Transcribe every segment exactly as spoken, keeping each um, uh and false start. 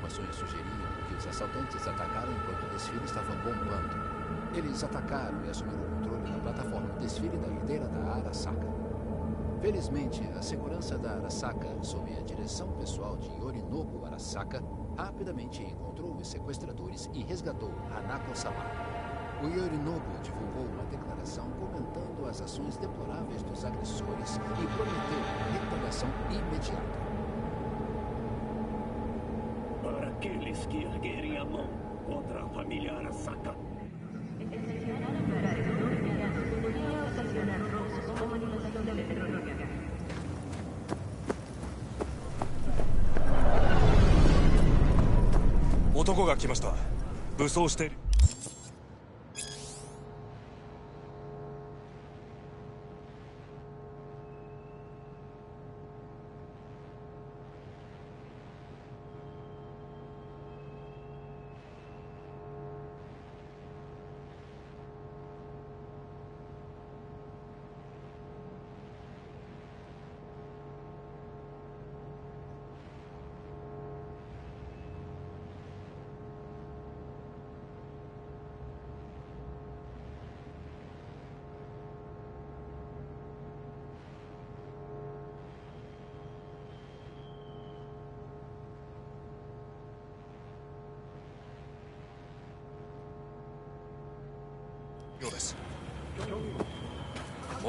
informações sugeriam que os assaltantes atacaram enquanto o desfile estava bombando. Eles atacaram e assumiram o controle da plataforma de desfile da lideira da Arasaka. Felizmente, a segurança da Arasaka, sob a direção pessoal de Yorinobu Arasaka, rapidamente encontrou os sequestradores e resgatou Hanako-sama. O Yorinobu divulgou uma declaração comentando as ações deploráveis dos agressores e prometeu retaliação imediata. Para aqueles que erguerem a mão contra a família Arasaka. Otokoが来ました。武装している。ようです。も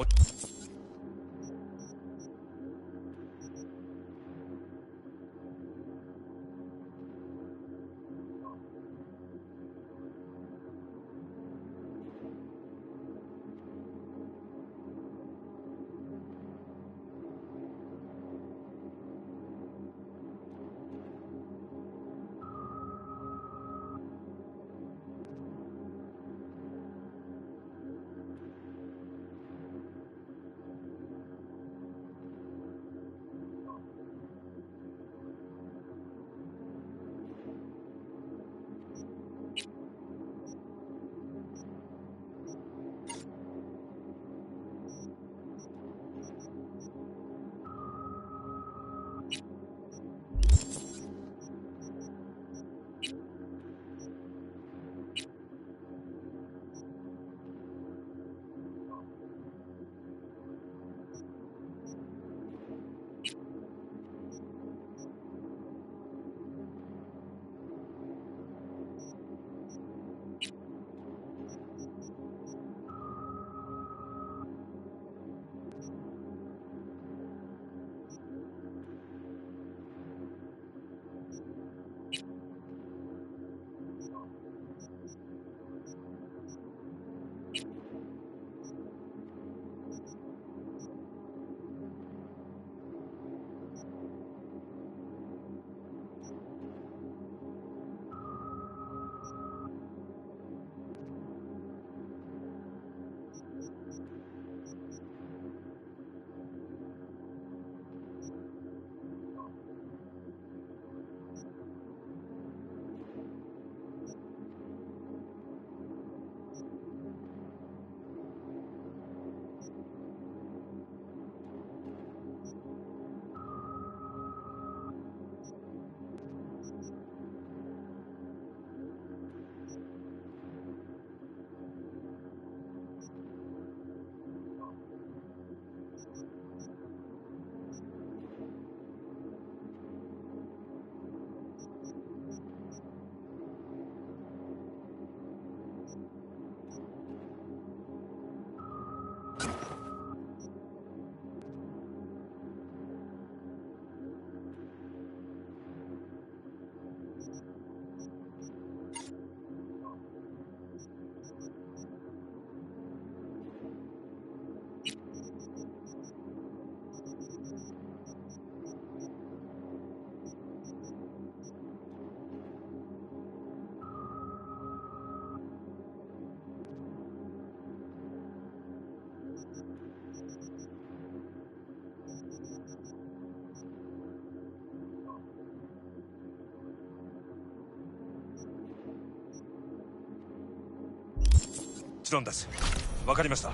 ちろんです。わかりました。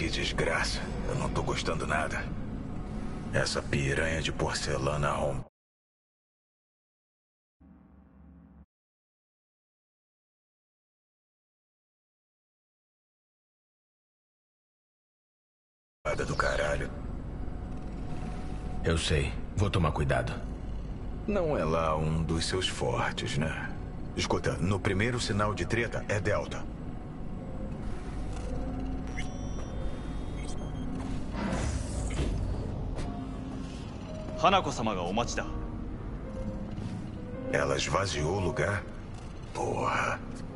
que desgraça. Eu não tô gostando nada. Essa piranha de porcelana arrombada do caralho. Eu sei. Vou tomar cuidado. Não é lá um dos seus fortes, né? Escuta, no primeiro sinal de treta é Delta. Hanako-sama ga omachi da. Ela esvaziou o lugar? Porra.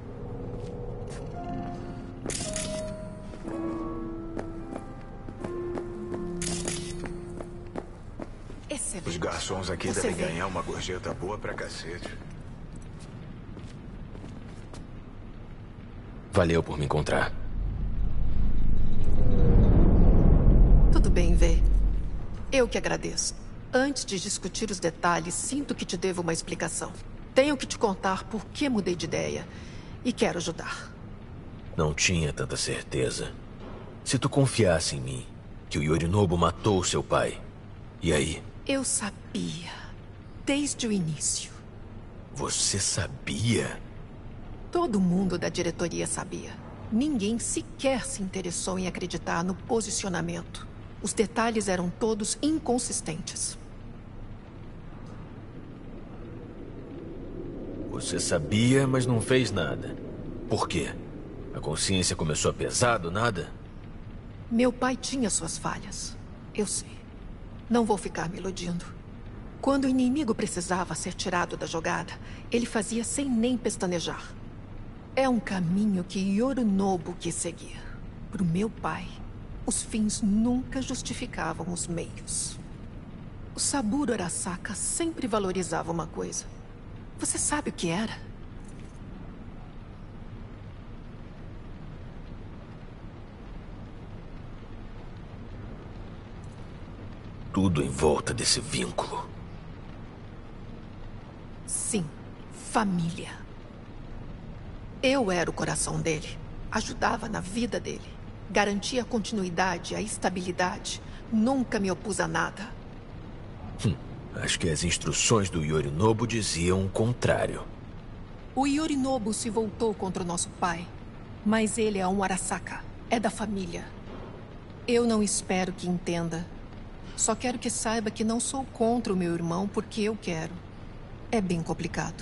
Excelente. Os garçons aqui Você devem vê. ganhar uma gorjeta boa pra cacete. Valeu por me encontrar. Tudo bem, Vê. Eu que agradeço. Antes de discutir os detalhes, sinto que te devo uma explicação. Tenho que te contar por que mudei de ideia. E quero ajudar. Não tinha tanta certeza. Se tu confiasse em mim, que o Yorinobu matou seu pai, e aí? Eu sabia. Desde o início. Você sabia? Todo mundo da diretoria sabia. Ninguém sequer se interessou em acreditar no posicionamento. Os detalhes eram todos inconsistentes. Você sabia, mas não fez nada. Por quê? A consciência começou a pesar do nada? Meu pai tinha suas falhas. Eu sei. Não vou ficar me iludindo. Quando o inimigo precisava ser tirado da jogada, ele fazia sem nem pestanejar. É um caminho que Yorinobu quis seguir. Pro meu pai, os fins nunca justificavam os meios. O Saburo Arasaka sempre valorizava uma coisa. Você sabe o que era? Tudo em volta desse vínculo. Sim, família. Eu era o coração dele. Ajudava na vida dele. Garantia a continuidade, a estabilidade. Nunca me opus a nada. Hum, acho que as instruções do Yorinobu diziam o contrário. O Yorinobu se voltou contra o nosso pai. Mas ele é um Arasaka. É da família. Eu não espero que entenda. Só quero que saiba que não sou contra o meu irmão porque eu quero. É bem complicado.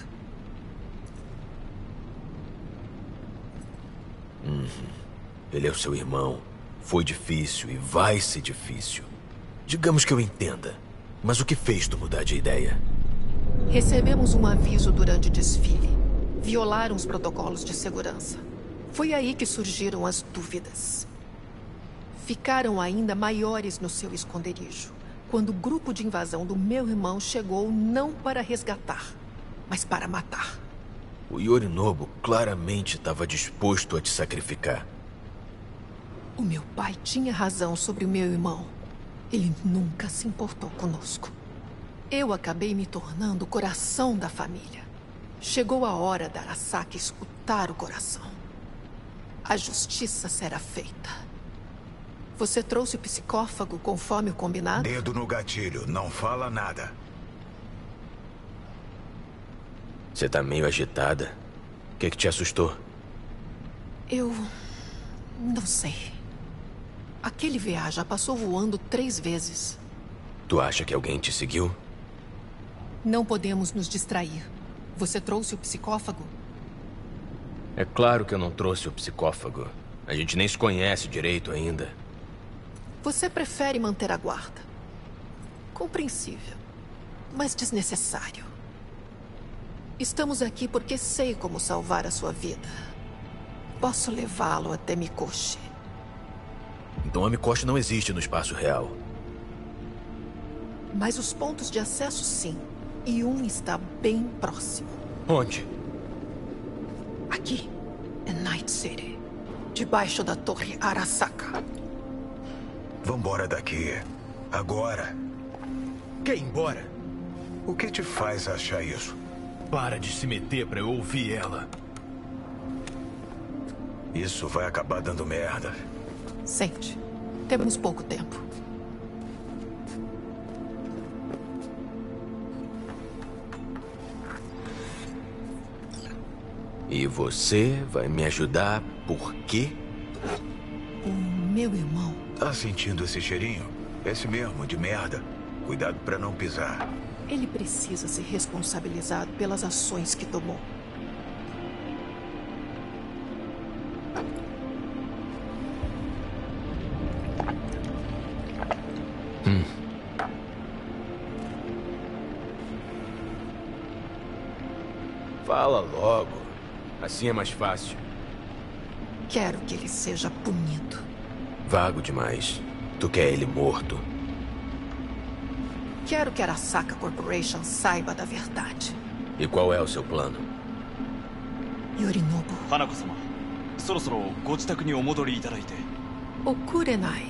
Uhum. Ele é o seu irmão. Foi difícil e vai ser difícil. Digamos que eu entenda. Mas o que fez tu mudar de ideia? Recebemos um aviso durante o desfile. Violaram os protocolos de segurança. Foi aí que surgiram as dúvidas. Ficaram ainda maiores no seu esconderijo, quando o grupo de invasão do meu irmão chegou não para resgatar, mas para matar. O Yorinobu claramente estava disposto a te sacrificar. O meu pai tinha razão sobre o meu irmão. Ele nunca se importou conosco. Eu acabei me tornando o coração da família. Chegou a hora da Arasaka escutar o coração. A justiça será feita. Você trouxe o psicófago conforme o combinado? Dedo no gatilho, não fala nada. Você tá meio agitada. O que que te assustou? Eu... não sei. Aquele V A já passou voando três vezes. Tu acha que alguém te seguiu? Não podemos nos distrair. Você trouxe o psicófago? É claro que eu não trouxe o psicófago. A gente nem se conhece direito ainda. Você prefere manter a guarda. Compreensível, mas desnecessário. Estamos aqui porque sei como salvar a sua vida. Posso levá-lo até Mikoshi. Então a Mikoshi não existe no espaço real. Mas os pontos de acesso sim. E um está bem próximo. Onde? Aqui, em Night City. Debaixo da torre Arasaka. Vambora daqui. Agora. Quer ir embora? O que te faz achar isso? Para de se meter pra eu ouvir ela. Isso vai acabar dando merda. Sente. Temos pouco tempo. E você vai me ajudar por quê? O meu irmão... Tá sentindo esse cheirinho? Esse mesmo, de merda. Cuidado pra não pisar. Ele precisa ser responsabilizado pelas ações que tomou. Hum. Fala logo. Assim é mais fácil. Quero que ele seja punido. Vago demais. Tu quer ele morto? Quero que a Arasaka Corporation saiba da verdade. E qual é o seu plano? Yorinobu. Hanako-sama, そろそろご自宅にお戻りいただいて。 O Kurenai.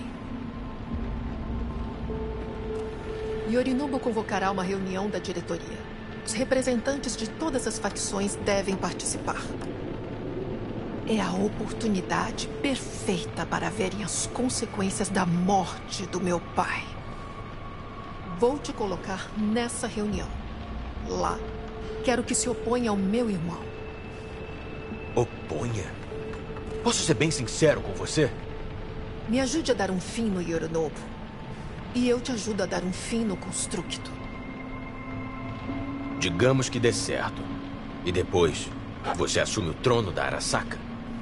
Yorinobu convocará uma reunião da diretoria. Os representantes de todas as facções devem participar. É a oportunidade perfeita para verem as consequências da morte do meu pai. Vou te colocar nessa reunião. Lá, quero que se oponha ao meu irmão. Oponha? Posso ser bem sincero com você? Me ajude a dar um fim no Yorinobu. E eu te ajudo a dar um fim no Constructo. Digamos que dê certo. E depois, você assume o trono da Arasaka?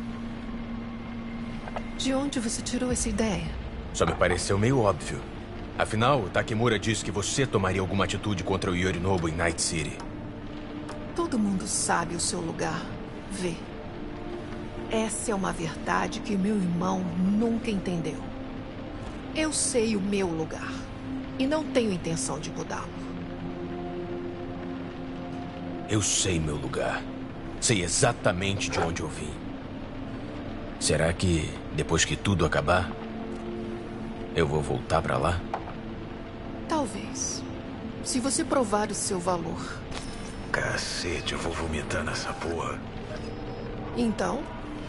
De onde você tirou essa ideia? Só me pareceu meio óbvio. Afinal, o Takemura disse que você tomaria alguma atitude contra o Yorinobu em Night City. Todo mundo sabe o seu lugar. Vê. Essa é uma verdade que meu irmão nunca entendeu. Eu sei o meu lugar. E não tenho intenção de mudá-lo. Eu sei meu lugar. Sei exatamente de onde eu vim. Será que, depois que tudo acabar, eu vou voltar pra lá? Talvez. Se você provar o seu valor. Cacete, eu vou vomitar nessa porra. Então?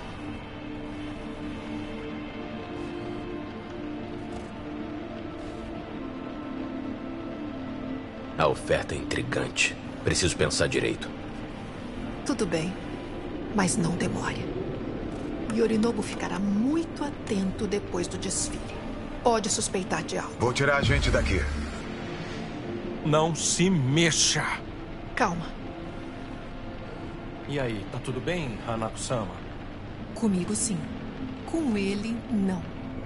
A oferta é intrigante. Preciso pensar direito. Tudo bem. Mas não demore. Yorinobu ficará muito atento depois do desfile. Pode suspeitar de algo. Vou tirar a gente daqui. Não se mexa. Calma. E aí, tá tudo bem, Hanako-sama? Comigo, sim. Com ele, não.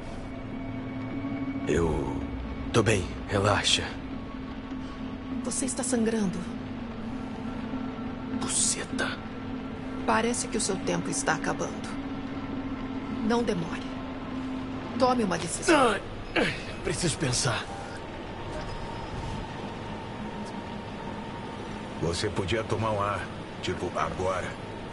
Eu... tô bem, relaxa. Você está sangrando. Buceta. Parece que o seu tempo está acabando. Não demore. Tome uma decisão. Ah, preciso pensar. Você podia tomar um ar, tipo, agora.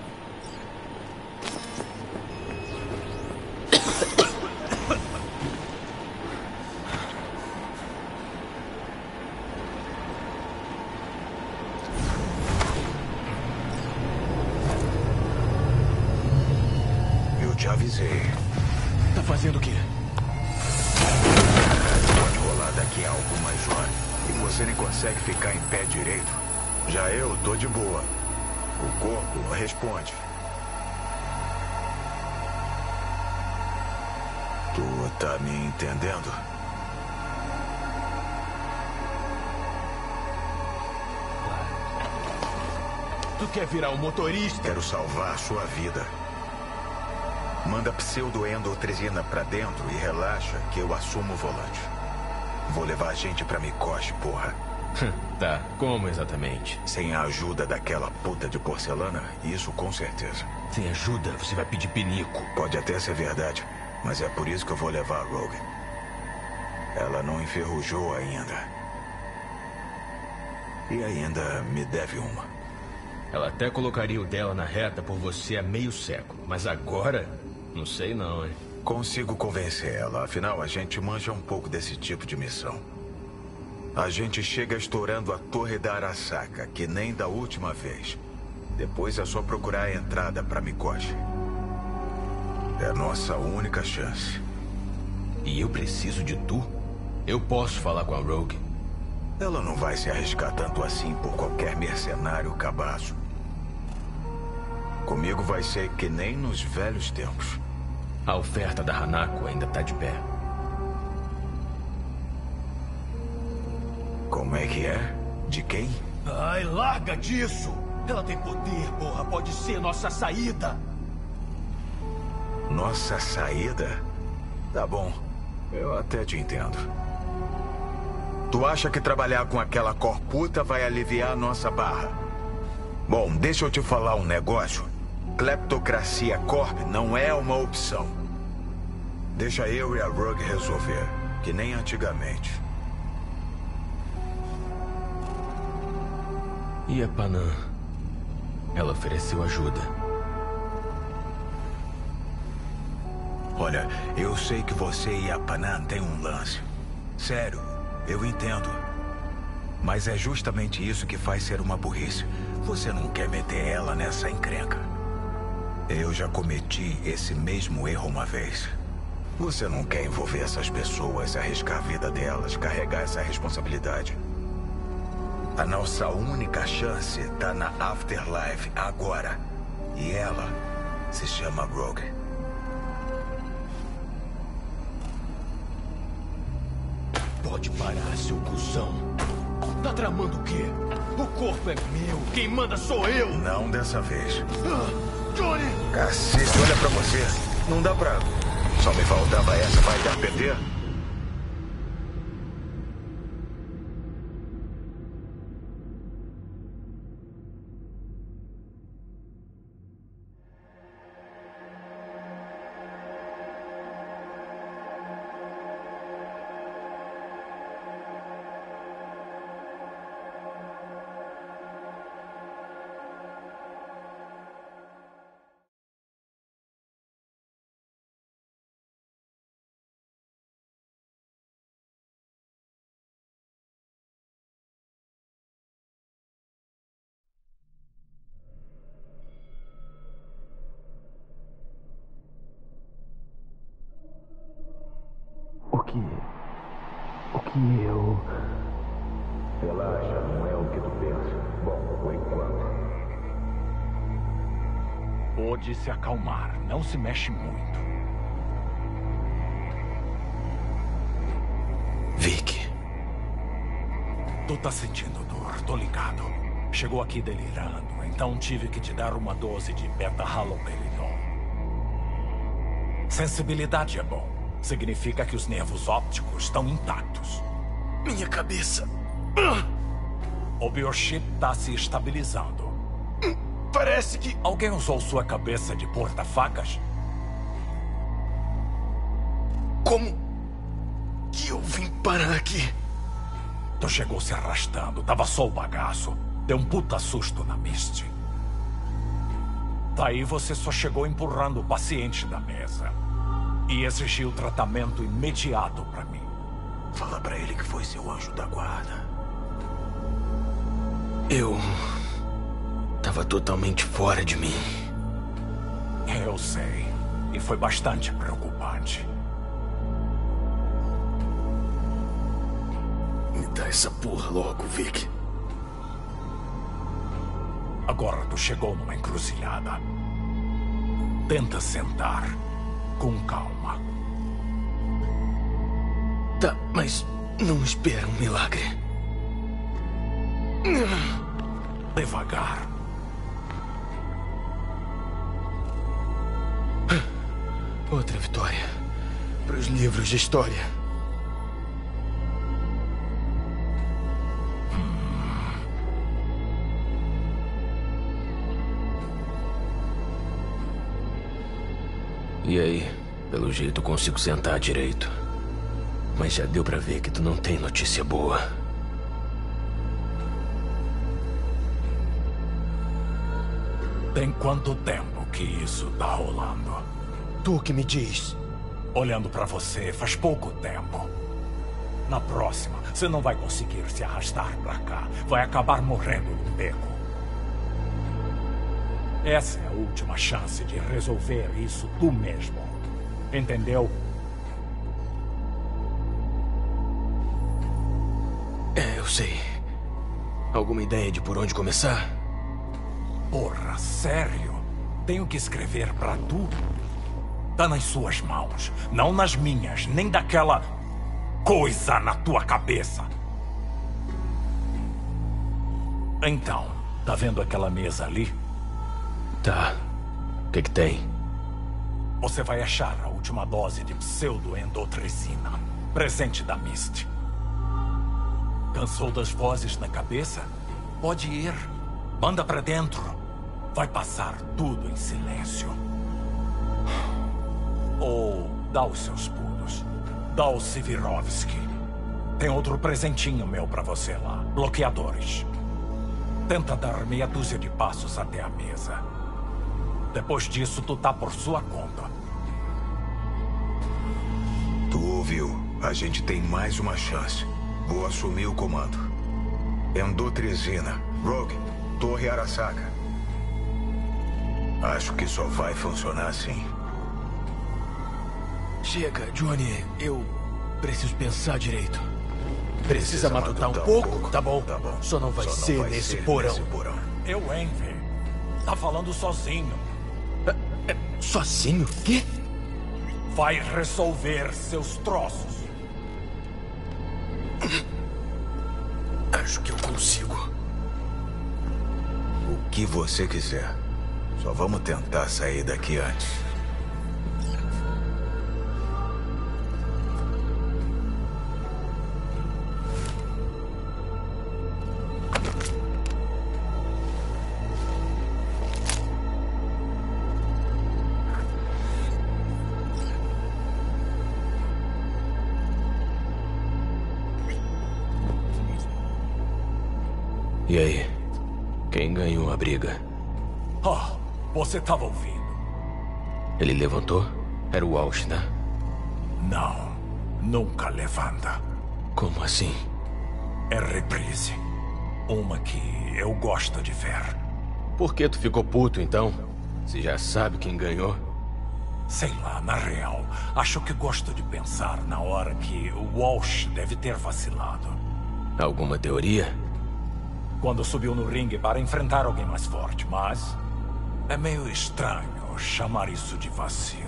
Eu te avisei. Tá fazendo o quê? Pode rolar daqui a algumas horas. E você nem consegue ficar em pé direito. Já eu tô de boa. O corpo responde. Tu tá me entendendo? Tu quer virar um motorista? Quero salvar a sua vida. Manda pseudoendotrizina pra dentro e relaxa que eu assumo o volante. Vou levar a gente pra Mikoshi, porra. Tá, como exatamente? Sem a ajuda daquela puta de porcelana, isso com certeza. Sem ajuda, você vai pedir pinico. Pode até ser verdade, mas é por isso que eu vou levar a Rogue. Ela não enferrujou ainda. E ainda me deve uma. Ela até colocaria o dela na reta por você há meio século, mas agora, não sei não, hein? Consigo convencer ela, afinal a gente manja um pouco desse tipo de missão. A gente chega estourando a torre da Arasaka, que nem da última vez. Depois é só procurar a entrada para Mikoshi. É a nossa única chance. E eu preciso de tu? Eu posso falar com a Rogue. Ela não vai se arriscar tanto assim por qualquer mercenário cabaço. Comigo vai ser que nem nos velhos tempos. A oferta da Hanako ainda tá de pé. Como é que é? De quem? Ai, larga disso! Ela tem poder, porra. Pode ser nossa saída. Nossa saída? Tá bom. Eu até te entendo. Tu acha que trabalhar com aquela corputa vai aliviar a nossa barra? Bom, deixa eu te falar um negócio. Cleptocracia Corp não é uma opção. Deixa eu e a Rogue resolver, que nem antigamente. E a Panam? Ela ofereceu ajuda. Olha, eu sei que você e a Panam têm um lance. Sério, eu entendo. Mas é justamente isso que faz ser uma burrice. Você não quer meter ela nessa encrenca. Eu já cometi esse mesmo erro uma vez. Você não quer envolver essas pessoas, arriscar a vida delas, carregar essa responsabilidade. A nossa única chance tá na Afterlife agora. E ela se chama Rogue. Pode parar, seu cuzão. Tá tramando o quê? O corpo é meu. Quem manda sou eu. Não dessa vez. Ah, Johnny! Cacete, olha pra você. Não dá pra... Só me faltava essa, vai dar P T? O que... O que eu... Relaxa, não é o que tu pensa. Bom, por enquanto. Pode se acalmar, não se mexe muito. Vic. Tu tá sentindo dor, tô ligado. Chegou aqui delirando, então tive que te dar uma dose de beta-haloperidol. Sensibilidade é bom. Significa que os nervos ópticos estão intactos. Minha cabeça. O biochip tá se estabilizando. Parece que... Alguém usou sua cabeça de porta-facas? Como que eu vim parar aqui? Tu chegou se arrastando, tava só o bagaço. Deu um puta susto na Misty. Daí você só chegou empurrando o paciente da mesa. E exigiu tratamento imediato pra mim. Fala pra ele que foi seu anjo da guarda. Eu... tava totalmente fora de mim. Eu sei. E foi bastante preocupante. Me dá essa porra logo, Vic. Agora tu chegou numa encruzilhada. Tenta sentar. Com calma. Tá, mas não espera um milagre. Devagar. Outra vitória. Para os livros de história. E aí, pelo jeito consigo sentar direito. Mas já deu pra ver que tu não tem notícia boa. Tem quanto tempo que isso tá rolando? Tu que me diz. Olhando pra você, faz pouco tempo. Na próxima, você não vai conseguir se arrastar pra cá. Vai acabar morrendo num beco. Essa é a última chance de resolver isso tu mesmo. Entendeu? sei. Alguma ideia de por onde começar? Porra, sério? Tenho que escrever pra tu? Tá nas suas mãos, não nas minhas, nem daquela coisa na tua cabeça. Então, tá vendo aquela mesa ali? Tá. O que que tem? Você vai achar a última dose de pseudoendotricina, presente da Misty. Cansou das vozes na cabeça? Pode ir. Manda pra dentro. Vai passar tudo em silêncio. Ou dá os seus pulos. Dá o Severovsky. Tem outro presentinho meu pra você lá. Bloqueadores. Tenta dar meia dúzia de passos até a mesa. Depois disso, tu tá por sua conta. Tu ouviu? A gente tem mais uma chance. Vou assumir o comando. Endotrizina. Rogue, Torre Arasaka. Acho que só vai funcionar assim. Chega, Johnny. Eu preciso pensar direito. Precisa, Precisa matutar, matutar um, pouco? um pouco? Tá bom. Tá bom. Só não vai, Só ser, não vai nesse ser porão. nesse porão. Eu, Envy. Tá falando sozinho. É, é, sozinho? Quê? Vai resolver seus troços. Acho que eu consigo. O que você quiser. Só vamos tentar sair daqui antes. E aí? Quem ganhou a briga? Oh, você tava ouvindo. Ele levantou? Era o Walsh, né? Não, nunca levanta. Como assim? É reprise. Uma que eu gosto de ver. Por que tu ficou puto, então? Se já sabe quem ganhou? Sei lá, na real, acho que gosto de pensar na hora que o Walsh deve ter vacilado. Alguma teoria? Quando subiu no ringue para enfrentar alguém mais forte, mas é meio estranho chamar isso de vacilo.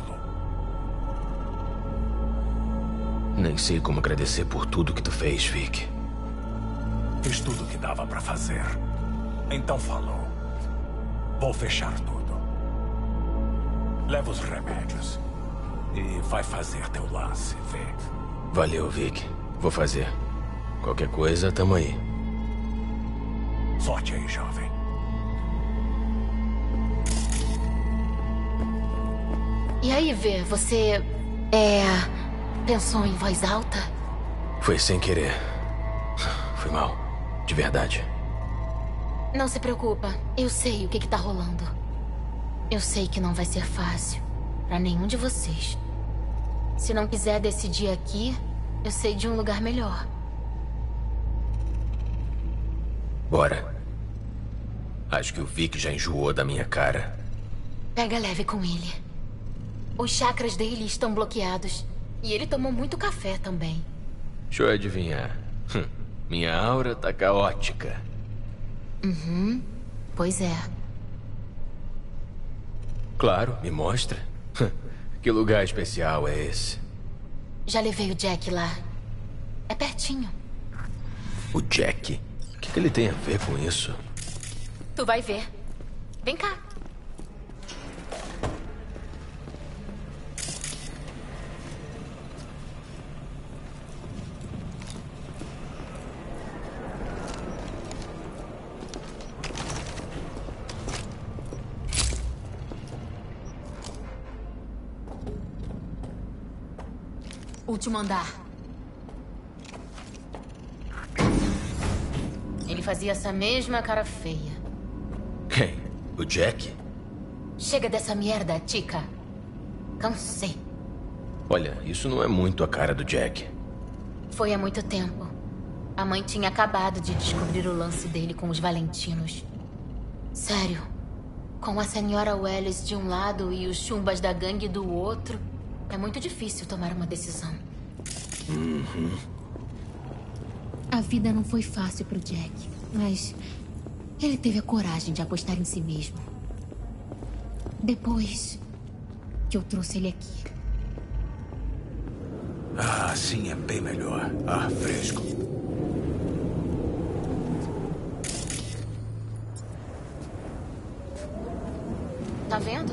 Nem sei como agradecer por tudo que tu fez, Vic. Fiz tudo o que dava pra fazer. Então falou. Vou fechar tudo. Leva os remédios. E vai fazer teu lance, vê. Valeu, Vic. Vou fazer. Qualquer coisa, tamo aí. Sorte aí, jovem. E aí, Vê, você... É... pensou em voz alta? Foi sem querer. Foi mal. De verdade. Não se preocupa. Eu sei o que que tá rolando. Eu sei que não vai ser fácil. Pra nenhum de vocês. Se não quiser decidir aqui, eu sei de um lugar melhor. Bora. Acho que o Vic já enjoou da minha cara. Pega leve com ele. Os chakras dele estão bloqueados. E ele tomou muito café também. Deixa eu adivinhar. Hum, minha aura tá caótica. Uhum. Pois é. Claro, me mostra. Que lugar especial é esse? Já levei o Jack lá. É pertinho. O Jack? O que, que ele tem a ver com isso? Tu vai ver. Vem cá. Último andar. Ele fazia essa mesma cara feia. Quem? O Jack? Chega dessa merda, Tika. Cansei. Olha, isso não é muito a cara do Jack. Foi há muito tempo. A mãe tinha acabado de descobrir o lance dele com os Valentinos. Sério. Com a senhora Welles de um lado e os chumbas da gangue do outro, é muito difícil tomar uma decisão. Uhum. A vida não foi fácil pro Jack, mas ele teve a coragem de apostar em si mesmo. Depois que eu trouxe ele aqui. Ah, assim é bem melhor. Ar fresco. Tá vendo?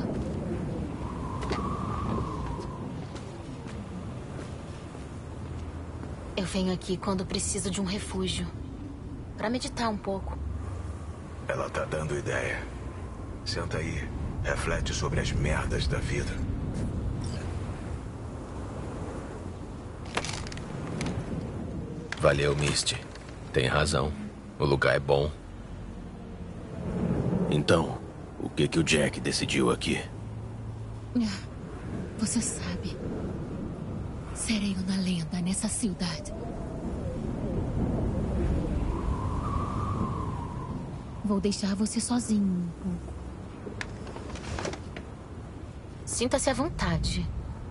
Eu venho aqui quando preciso de um refúgio. Pra meditar um pouco. Ela tá dando ideia. Senta aí. Reflete sobre as merdas da vida. Valeu, Misty. Tem razão. O lugar é bom. Então, o que que o Jack decidiu aqui? Você sabe. Serei uma lenda nessa cidade. Vou deixar você sozinho um pouco. Sinta-se à vontade.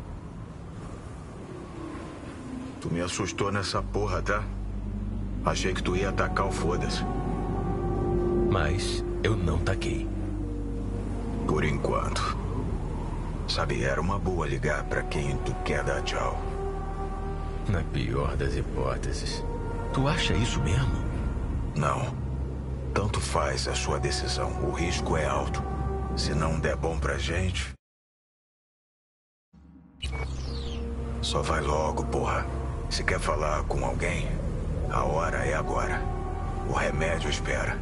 Tu me assustou nessa porra, tá? Achei que tu ia atacar o foda-se. Mas eu não taquei. Por enquanto. Sabe, era uma boa ligar pra quem tu quer dar tchau. Na pior das hipóteses. Tu acha isso mesmo? Não. Tanto faz a sua decisão. O risco é alto. Se não der bom pra gente... Só vai logo, porra. Se quer falar com alguém, a hora é agora. O remédio espera.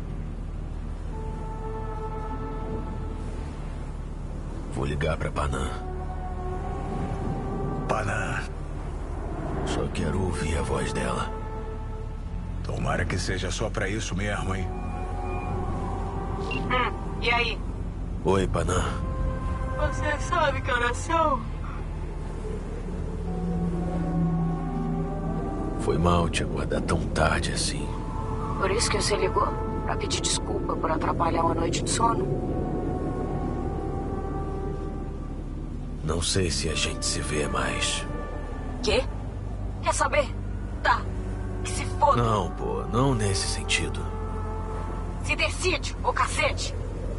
Vou ligar pra Panam. Panam. Só quero ouvir a voz dela. Tomara que seja só pra isso mesmo, hein? Hum, e aí? Oi, Panam. Você sabe que horas são? Foi mal te acordar tão tarde assim. Por isso que você ligou? Pra pedir desculpa por atrapalhar uma noite de sono? Não sei se a gente se vê mais. Quê? Quer saber? Tá. Que se foda. Não, pô. Não nesse sentido. Se decide, ô cacete.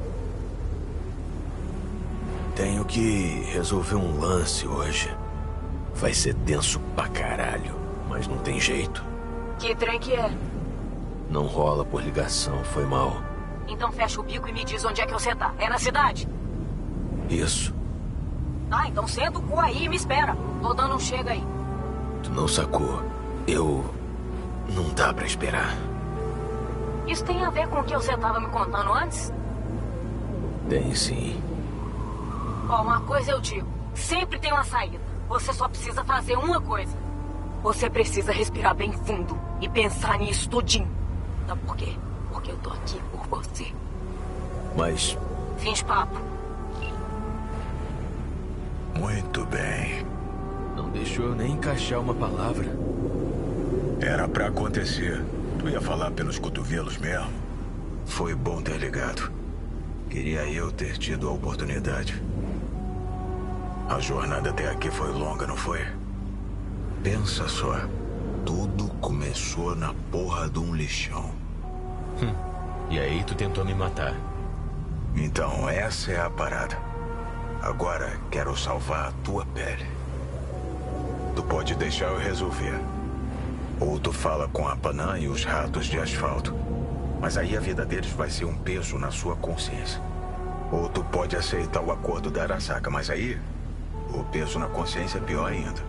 Tenho que resolver um lance hoje. Vai ser tenso pra caralho, mas não tem jeito. Que trem que é? Não rola por ligação, foi mal. Então fecha o bico e me diz onde é que você tá. É na cidade? Isso. Tá, então senta o cu aí e me espera. Tô dando um chega aí. Tu não sacou. Eu... Não dá pra esperar. Isso tem a ver com o que você tava me contando antes? Tem sim. Ó, uma coisa eu digo. Sempre tem uma saída. Você só precisa fazer uma coisa. Você precisa respirar bem fundo e pensar nisso tudinho. Sabe por quê? Porque eu tô aqui por você. Mas... Fim de papo. Muito bem. Não deixou eu nem encaixar uma palavra. Era pra acontecer. Tu ia falar pelos cotovelos mesmo. Foi bom ter ligado. Queria eu ter tido a oportunidade. A jornada até aqui foi longa, não foi? Pensa só. Tudo começou na porra de um lixão. Hum. E aí tu tentou me matar. Então essa é a parada. Agora quero salvar a tua pele. Tu pode deixar eu resolver. Ou tu fala com a Panam e os ratos de asfalto. Mas aí a vida deles vai ser um peso na sua consciência. Ou tu pode aceitar o acordo da Arasaka, mas aí o peso na consciência é pior ainda.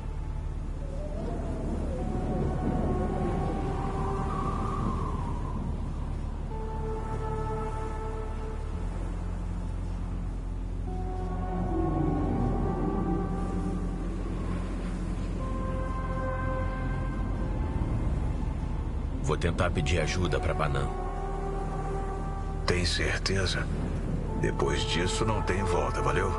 Vou tentar pedir ajuda pra Panam. Tem certeza? Depois disso não tem volta, valeu?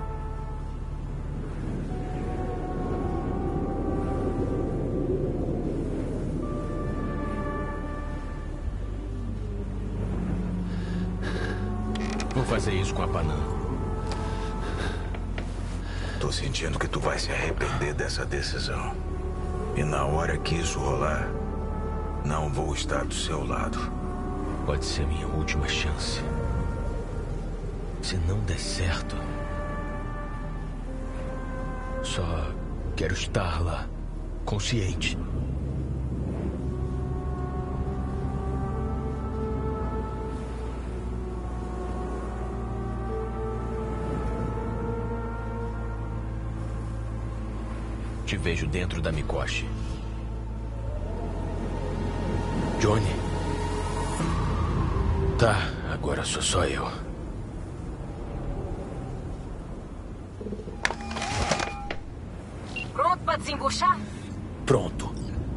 Vou fazer isso com a Panam. Tô sentindo que tu vai se arrepender dessa decisão. E na hora que isso rolar, Não vou estar do seu lado. Pode ser minha última chance. Se não der certo, só quero estar lá, consciente. Te vejo dentro da Mikoshi. Johnny? Tá, agora sou só eu. Pronto pra desembuchar? Pronto.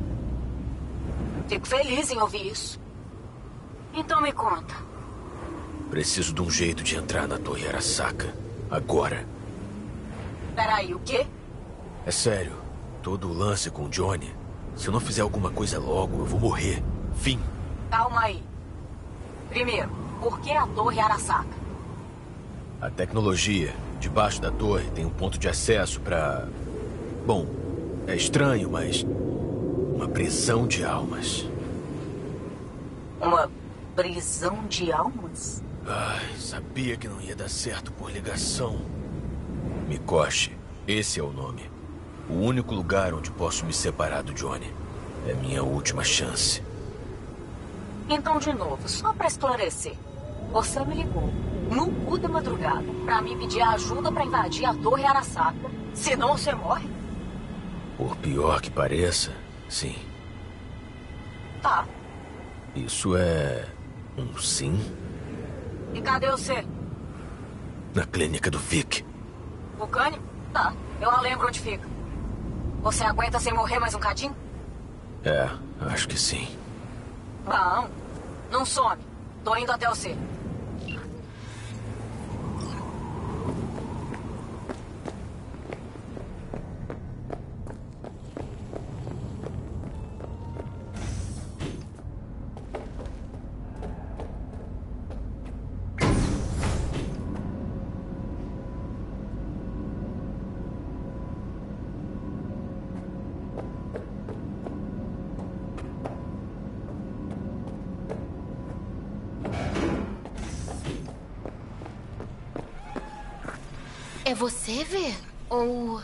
Fico feliz em ouvir isso. Então me conta. Preciso de um jeito de entrar na Torre Arasaka. Agora. Peraí, o quê? É sério. Todo o lance com o Johnny. Se eu não fizer alguma coisa logo, eu vou morrer. Fim. Calma aí. Primeiro, por que a Torre Arasaka? A tecnologia debaixo da torre tem um ponto de acesso para... Bom, é estranho, mas... uma prisão de almas. Uma prisão de almas? Ai, sabia que não ia dar certo por ligação. Mikoshi, esse é o nome. O único lugar onde posso me separar do Johnny. É minha última chance. Então, de novo, só pra esclarecer. Você me ligou, no cu da madrugada, pra me pedir ajuda pra invadir a Torre Arasaka. Senão você morre? Por pior que pareça, sim. Tá. Isso é... um sim? E cadê você? Na clínica do Vic. Vulcânico? Tá, eu não lembro onde fica. Você aguenta sem morrer mais um cadinho? É, acho que sim. Não, não some. Tô indo até você. É você, Vê? Ou...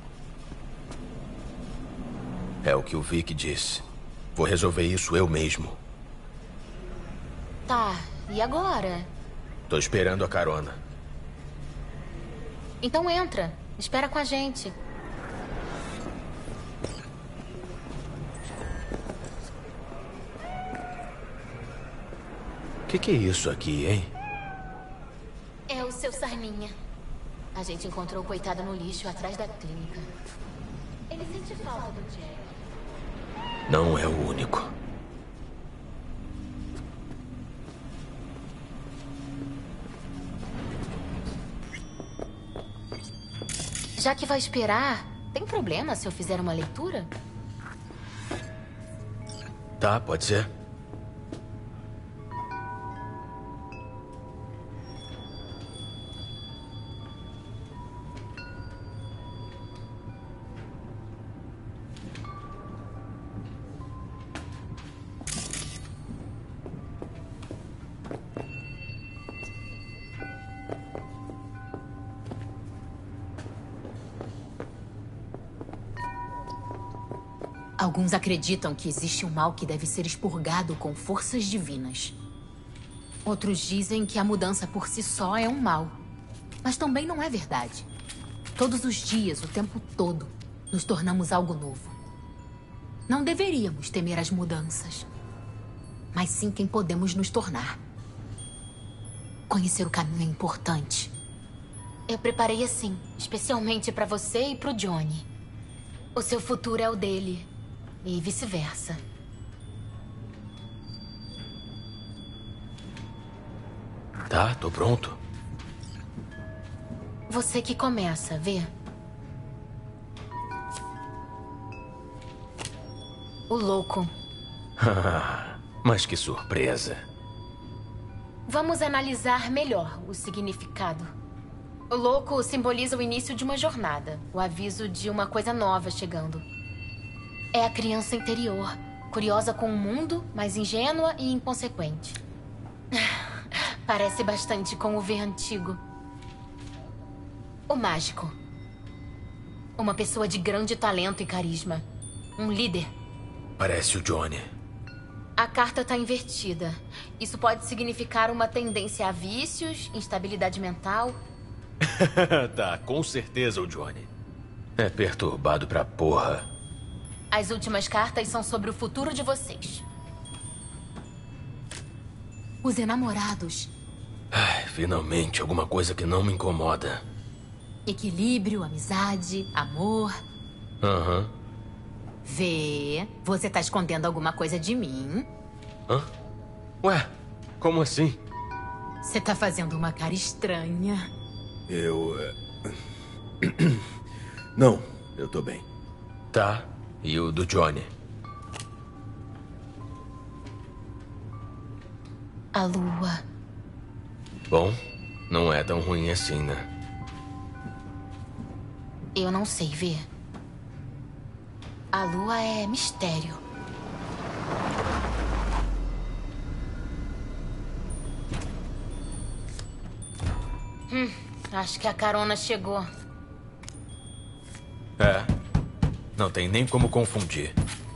É o que o Vic disse. Vou resolver isso eu mesmo. Tá, e agora? Tô esperando a carona. Então entra. Espera com a gente. O que, que é isso aqui, hein? É o seu Sarninha. A gente encontrou o coitado no lixo atrás da clínica. Ele sente falta do Jack. Não é o único. Já que vai esperar, tem problema se eu fizer uma leitura? Tá, pode ser. Alguns acreditam que existe um mal que deve ser expurgado com forças divinas. Outros dizem que a mudança por si só é um mal. Mas também não é verdade. Todos os dias, o tempo todo, nos tornamos algo novo. Não deveríamos temer as mudanças, mas sim quem podemos nos tornar. Conhecer o caminho é importante. Eu preparei assim, especialmente pra você e pro Johnny. O seu futuro é o dele. E vice-versa. Tá, tô pronto. Você que começa, Vê. O louco. Mas que surpresa. Vamos analisar melhor o significado. O louco simboliza o início de uma jornada, o aviso de uma coisa nova chegando. É a criança interior, Curiosa com o mundo, mas ingênua e inconsequente. Parece bastante com o V antigo. O mágico. Uma pessoa de grande talento e carisma. Um líder. Parece o Johnny. A carta tá invertida. Isso pode significar uma tendência a vícios, instabilidade mental. Tá, com certeza o Johnny. É perturbado pra porra. As últimas cartas são sobre o futuro de vocês. Os enamorados. Ai, finalmente, alguma coisa que não me incomoda. Equilíbrio, amizade, amor. Aham. Uhum. Vê, você tá escondendo alguma coisa de mim? Hã? Ué, como assim? Você tá fazendo uma cara estranha. Eu... Não, eu tô bem. Tá, e o do Johnny? A lua. Bom, não é tão ruim assim, né? Eu não sei ver. A lua é mistério. Hum, acho que a carona chegou. É. Não tem nem como confundir.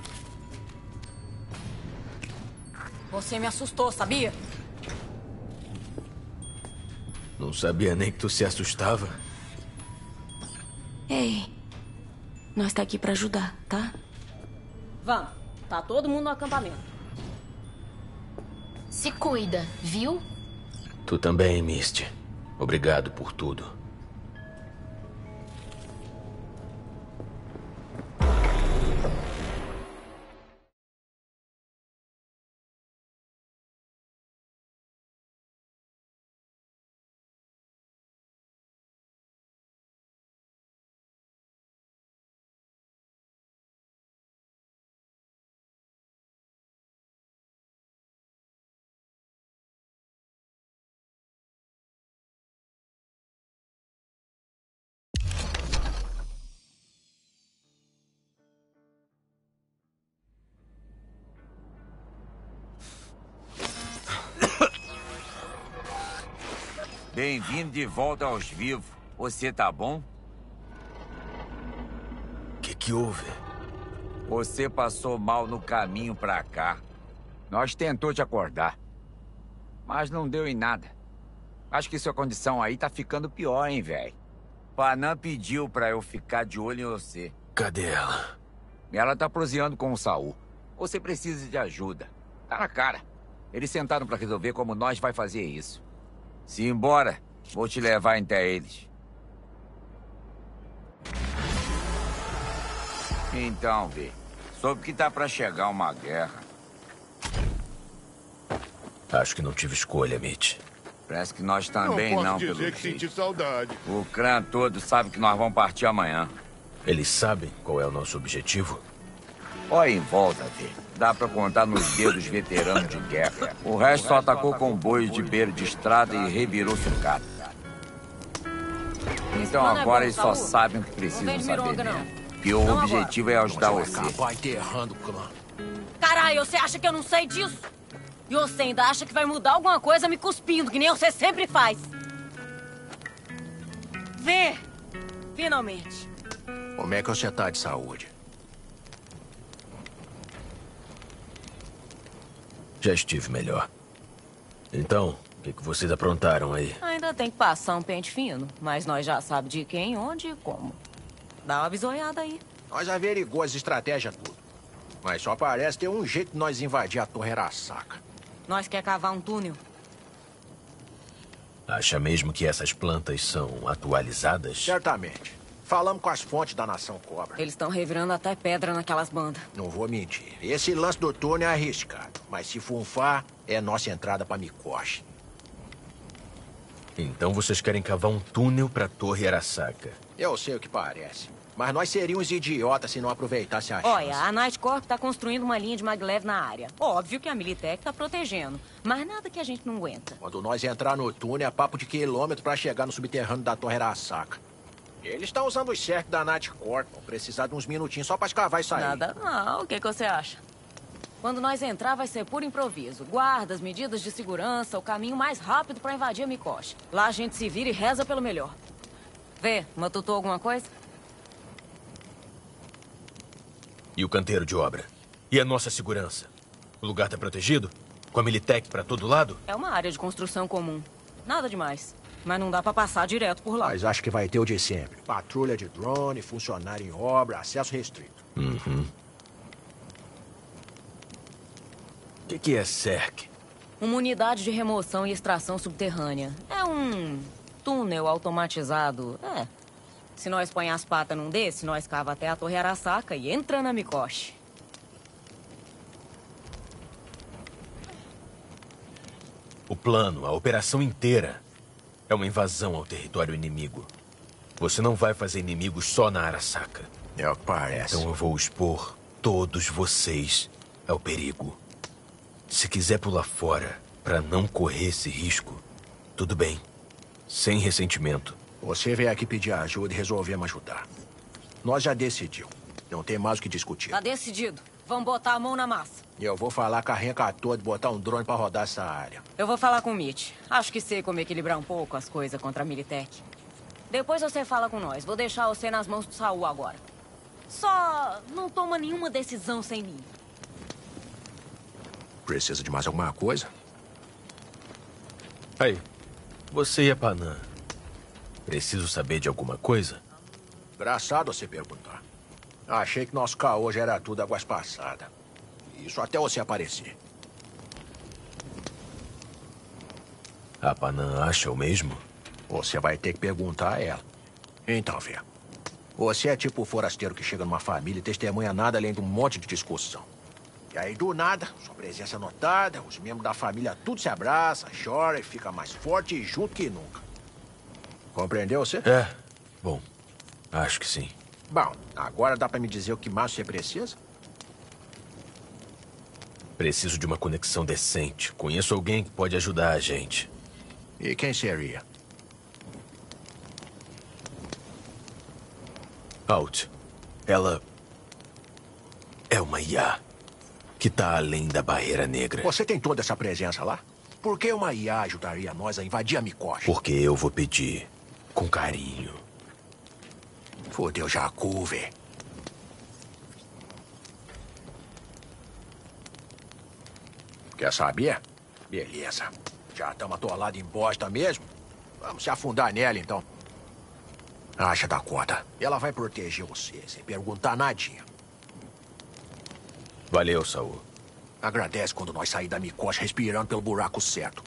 Você me assustou, sabia? Não sabia nem que tu se assustava. Ei, nós tá aqui pra ajudar, tá? Vamos, tá todo mundo no acampamento. Se cuida, viu? Tu também, Misty. Obrigado por tudo. Bem-vindo de volta aos vivos. Você tá bom? O que que houve? Você passou mal no caminho pra cá. Nós tentou te acordar, mas não deu em nada. Acho que sua condição aí tá ficando pior, hein, velho? Panam pediu pra eu ficar de olho em você. Cadê ela? Ela tá proseando com o Saul. Você precisa de ajuda. Tá na cara. Eles sentaram pra resolver como nós vai fazer isso. Se embora, vou te levar até eles. Então, vê. Soube que tá pra chegar uma guerra. Acho que não tive escolha, Mitch. Parece que nós também não, não pelo dizer que jeito. senti saudade. O clã todo sabe que nós vamos partir amanhã. Eles sabem qual é o nosso objetivo? Olha em volta, vê. Dá pra contar nos dedos veteranos de guerra. O resto só atacou comboios de beira de estrada e revirou sucata. Então agora eles só sabem o que precisam saber mesmo. E o objetivo é ajudar você. Vai enterrando o clã. Caralho, você acha que eu não sei disso? E você ainda acha que vai mudar alguma coisa me cuspindo, que nem você sempre faz. Vê! Finalmente. Como é que você tá de saúde? Já estive melhor. Então, o que, que vocês aprontaram aí? Ainda tem que passar um pente fino, mas nós já sabemos de quem, onde e como. Dá uma bisoiada aí. Nós averigou as estratégias tudo. Mas só parece ter um jeito de nós invadir a Torre Arasaka. Nós quer cavar um túnel. Acha mesmo que essas plantas são atualizadas? Certamente. Falamos com as fontes da Nação Cobra. Eles estão revirando até pedra naquelas bandas. Não vou mentir. Esse lance do túnel é arriscado. Mas se funfar, é nossa entrada pra Mikoshi. Então vocês querem cavar um túnel pra Torre Arasaka? Eu sei o que parece. Mas nós seríamos idiotas se não aproveitasse a chance. Olha, a Night Corp tá construindo uma linha de maglev na área. Óbvio que a Militech tá protegendo. Mas nada que a gente não aguenta. Quando nós entrar no túnel, é papo de quilômetro pra chegar no subterrâneo da Torre Arasaka. Eles estão usando os cercos da Night Corp. Vão precisar de uns minutinhos só pra escavar e sair. Nada não. O que, que você acha? Quando nós entrar, vai ser por improviso. Guardas, medidas de segurança, o caminho mais rápido pra invadir a Mikoshi. Lá a gente se vira e reza pelo melhor. Vê, matutou alguma coisa? E o canteiro de obra? E a nossa segurança? O lugar tá protegido? Com a Militech pra todo lado? É uma área de construção comum. Nada demais. Mas não dá pra passar direto por lá. Mas acho que vai ter o de sempre. Patrulha de drone, funcionário em obra, acesso restrito. Uhum. O que, que é C E R C? Uma unidade de remoção e extração subterrânea. É um túnel automatizado. É. Se nós põe as patas num desse, nós cava até a Torre Arasaka e entra na Mikoshi. O plano, a operação inteira, é uma invasão ao território inimigo. Você não vai fazer inimigos só na Arasaka. É o que parece. Então eu vou expor todos vocês ao perigo. Se quiser pular fora pra não correr esse risco, tudo bem. Sem ressentimento. Você veio aqui pedir ajuda e resolvemos ajudar. Nós já decidiu. Não tem mais o que discutir. Tá decidido. Vamos botar a mão na massa. E eu vou falar com a Renka toda de botar um drone pra rodar essa área. Eu vou falar com o Mitch. Acho que sei como equilibrar um pouco as coisas contra a Militech. Depois você fala com nós. Vou deixar você nas mãos do Saul agora. Só não toma nenhuma decisão sem mim. Precisa de mais alguma coisa? Aí, você e a Panam. Preciso saber de alguma coisa? Engraçado você perguntar. Achei que nosso caô já era tudo águas passadas. Isso até você aparecer. A Panam acha o mesmo? Você vai ter que perguntar a ela. Então, Fê. Você é tipo o forasteiro que chega numa família e testemunha nada além de um monte de discussão. E aí, do nada, sua presença é notada, os membros da família tudo se abraça, chora e fica mais forte e junto que nunca. Compreendeu você? É. Bom, acho que sim. Bom, agora dá pra me dizer o que mais você precisa? Preciso de uma conexão decente. Conheço alguém que pode ajudar a gente. E quem seria? Alt. Ela é uma I A que tá além da barreira negra. Você tem toda essa presença lá? Por que uma I A ajudaria nós a invadir a Mikoshi? Porque eu vou pedir com carinho. Fodeu Jacu, vê. Quer saber? Beleza. Já estamos atolados em bosta mesmo? Vamos se afundar nela, então. Acha da conta. Ela vai proteger você, sem perguntar nadinha. Valeu, Saul. Agradece quando nós sair da Mikoshi respirando pelo buraco certo.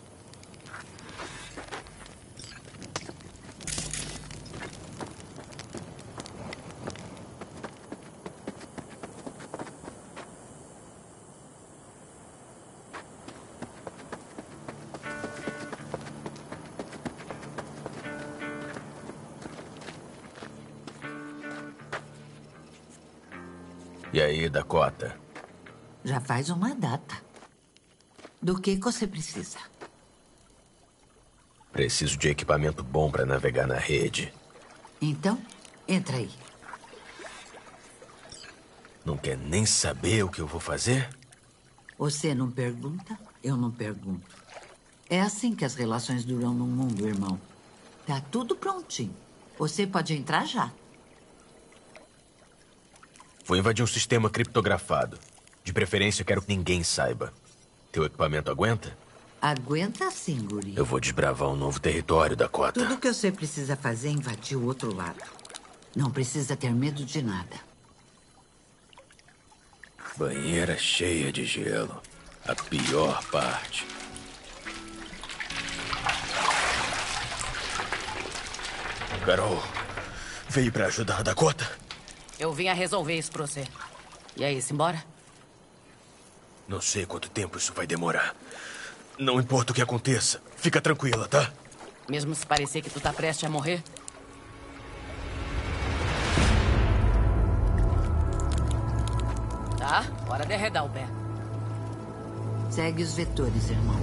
E aí, Dakota? Já faz uma data. Do que você precisa? Preciso de equipamento bom para navegar na rede. Então, entra aí. Não quer nem saber o que eu vou fazer? Você não pergunta, eu não pergunto. É assim que as relações duram no mundo, irmão. Tá tudo prontinho. Você pode entrar já. Vou invadir um sistema criptografado. De preferência, quero que ninguém saiba. Teu equipamento aguenta? Aguenta sim, guri. Eu vou desbravar um novo território, Dakota. Tudo que você precisa fazer é invadir o outro lado. Não precisa ter medo de nada. Banheira cheia de gelo. A pior parte. Carol, veio pra ajudar a Dakota? Eu vim a resolver isso pra você. E aí, simbora? Não sei quanto tempo isso vai demorar. Não importa o que aconteça. Fica tranquila, tá? Mesmo se parecer que tu tá prestes a morrer? Tá, hora de arredar o pé. Segue os vetores, irmão.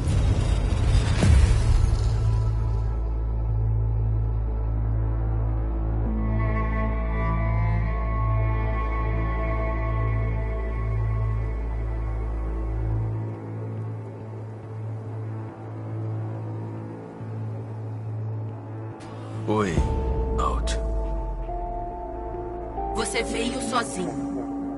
Oi, Alt. Você veio sozinho.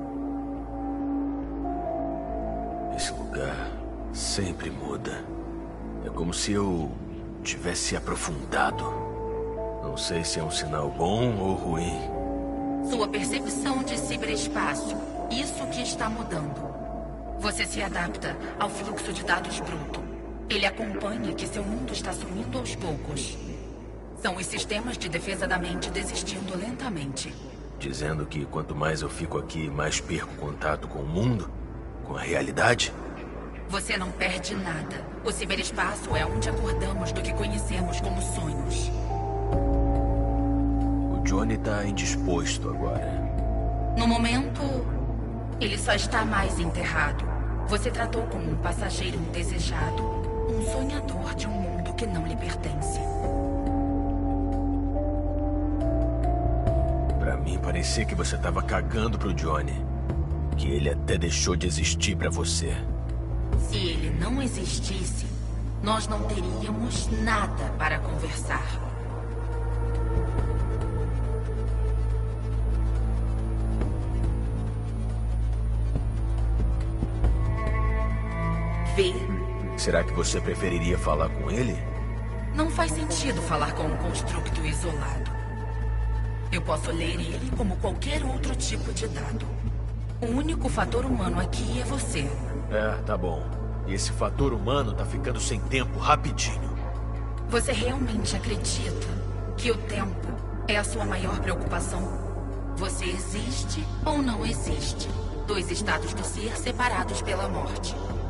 Esse lugar sempre muda. É como se eu tivesse aprofundado. Não sei se é um sinal bom ou ruim. Sua percepção de ciberespaço. Isso que está mudando. Você se adapta ao fluxo de dados bruto. Ele acompanha que seu mundo está sumindo aos poucos. São os sistemas de defesa da mente desistindo lentamente. Dizendo que quanto mais eu fico aqui, mais perco contato com o mundo? Com a realidade? Você não perde nada. O ciberespaço é onde acordamos do que conhecemos como sonhos. O Johnny tá indisposto agora. No momento, ele só está mais enterrado. Você tratou como um passageiro indesejado, um sonhador de um mundo que não lhe pertence. Pra mim, parecia que você tava cagando pro Johnny. Que ele até deixou de existir pra você. Se ele não existisse, nós não teríamos nada para conversar. Vê. Será que você preferiria falar com ele? Não faz sentido falar com um construto isolado. Eu posso ler ele como qualquer outro tipo de dado. O único fator humano aqui é você. É, tá bom. E esse fator humano tá ficando sem tempo rapidinho. Você realmente acredita que o tempo é a sua maior preocupação? Você existe ou não existe? Dois estados do ser separados pela morte.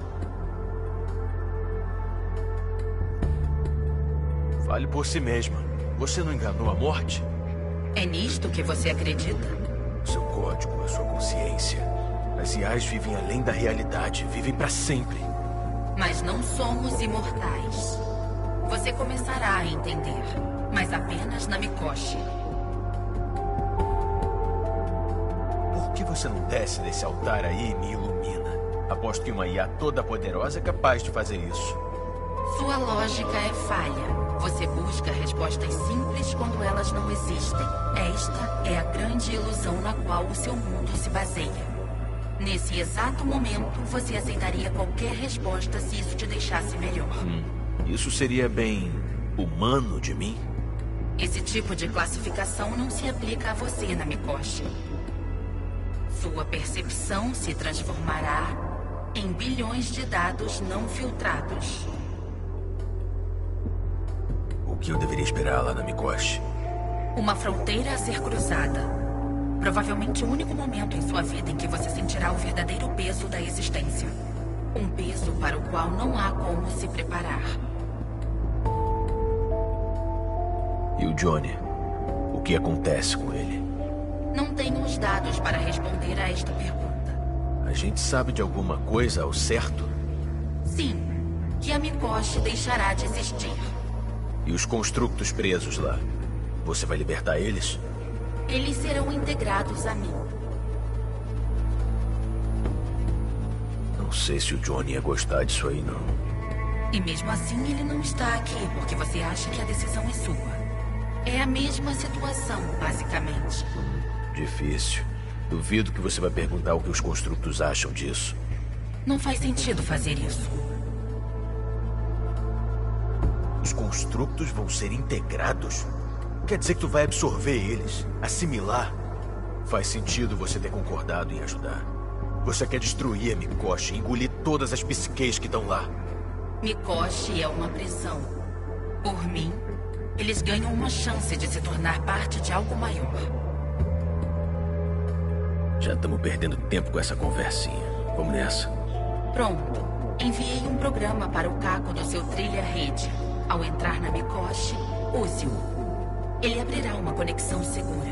Fale por si mesma. Você não enganou a morte? É nisto que você acredita? Seu código, a sua consciência. As I As vivem além da realidade, vivem para sempre. Mas não somos imortais. Você começará a entender, mas apenas na Mikoshi. Por que você não desce desse altar aí e me ilumina? Aposto que uma I A toda poderosa é capaz de fazer isso. Sua lógica é falha. Você busca respostas simples quando elas não existem. Esta é a grande ilusão na qual o seu mundo se baseia. Nesse exato momento, você aceitaria qualquer resposta se isso te deixasse melhor. Hum, isso seria bem humano de mim? Esse tipo de classificação não se aplica a você na Mikoshi. Sua percepção se transformará em bilhões de dados não filtrados. O que eu deveria esperar lá na Mikoshi? Uma fronteira a ser cruzada. Provavelmente o único momento em sua vida em que você sentirá o verdadeiro peso da existência. Um peso para o qual não há como se preparar. E o Johnny? O que acontece com ele? Não tenho os dados para responder a esta pergunta. A gente sabe de alguma coisa ao certo? Sim, que a Mikoshi deixará de existir. E os construtos presos lá? Você vai libertar eles? Eles serão integrados a mim. Não sei se o Johnny ia gostar disso aí, não. E mesmo assim ele não está aqui porque você acha que a decisão é sua. É a mesma situação, basicamente. Difícil. Duvido que você vai perguntar o que os construtos acham disso. Não faz sentido fazer isso. Os construtos vão ser integrados? Quer dizer que tu vai absorver eles, assimilar? Faz sentido você ter concordado em ajudar. Você quer destruir a Mikoshi, engolir todas as psiques que estão lá. Mikoshi é uma prisão. Por mim, eles ganham uma chance de se tornar parte de algo maior. Já estamos perdendo tempo com essa conversinha. Vamos nessa. Pronto. Enviei um programa para o Caco do seu trilha-rede. Ao entrar na Mikoshi, use-o. Ele abrirá uma conexão segura.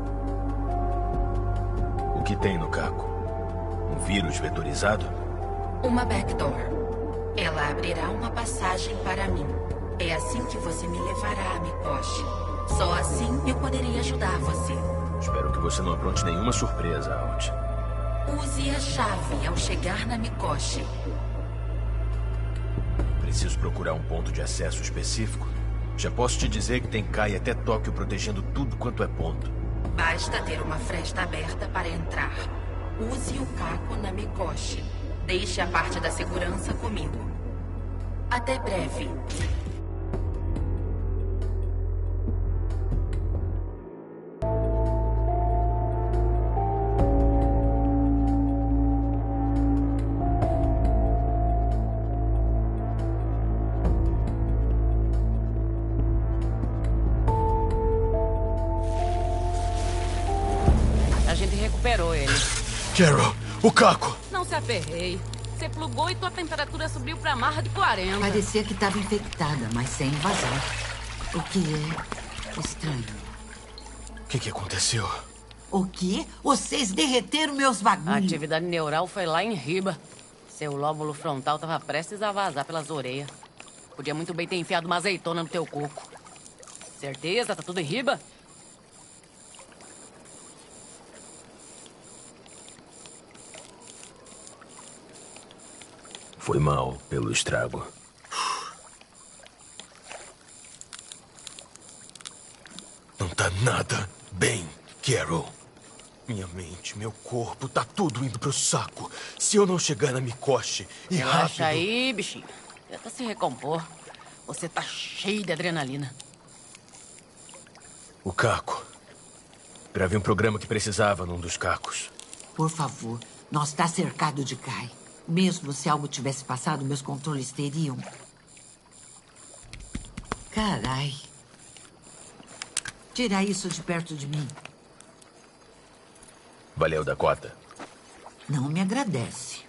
O que tem no Caco? Um vírus vetorizado? Uma backdoor. Ela abrirá uma passagem para mim. É assim que você me levará a Mikoshi. Só assim eu poderia ajudar você. Espero que você não apronte nenhuma surpresa, Alt. Use a chave ao chegar na Mikoshi. Preciso procurar um ponto de acesso específico? Já posso te dizer que tem Kai até Tóquio protegendo tudo quanto é ponto. Basta ter uma fresta aberta para entrar. Use o Kako na Mikoshi. Deixe a parte da segurança comigo. Até breve. A gente recuperou ele. Carol, o Kako! Não se aperreie. Você plugou e tua temperatura subiu pra marra de quarenta. Parecia que estava infectada, mas sem invasão. O que é estranho. O que, que aconteceu? O quê? Vocês derreteram meus A bagulhos. atividade neural foi lá em riba. Seu lóbulo frontal tava prestes a vazar pelas orelhas. Podia muito bem ter enfiado uma azeitona no teu coco. Certeza? Tá tudo em riba? Foi mal pelo estrago. Não tá nada bem, Carol. Minha mente, meu corpo, tá tudo indo pro saco. Se eu não chegar na Mikoshi e Relaxa rápido... aí, bichinho. Tenta se recompor. Você tá cheio de adrenalina. O Kako. Gravei um programa que precisava num dos cacos. Por favor, nós está cercado de Kai. Mesmo se algo tivesse passado, meus controles teriam. Carai. Tira isso de perto de mim. Valeu, Dakota. Não me agradece.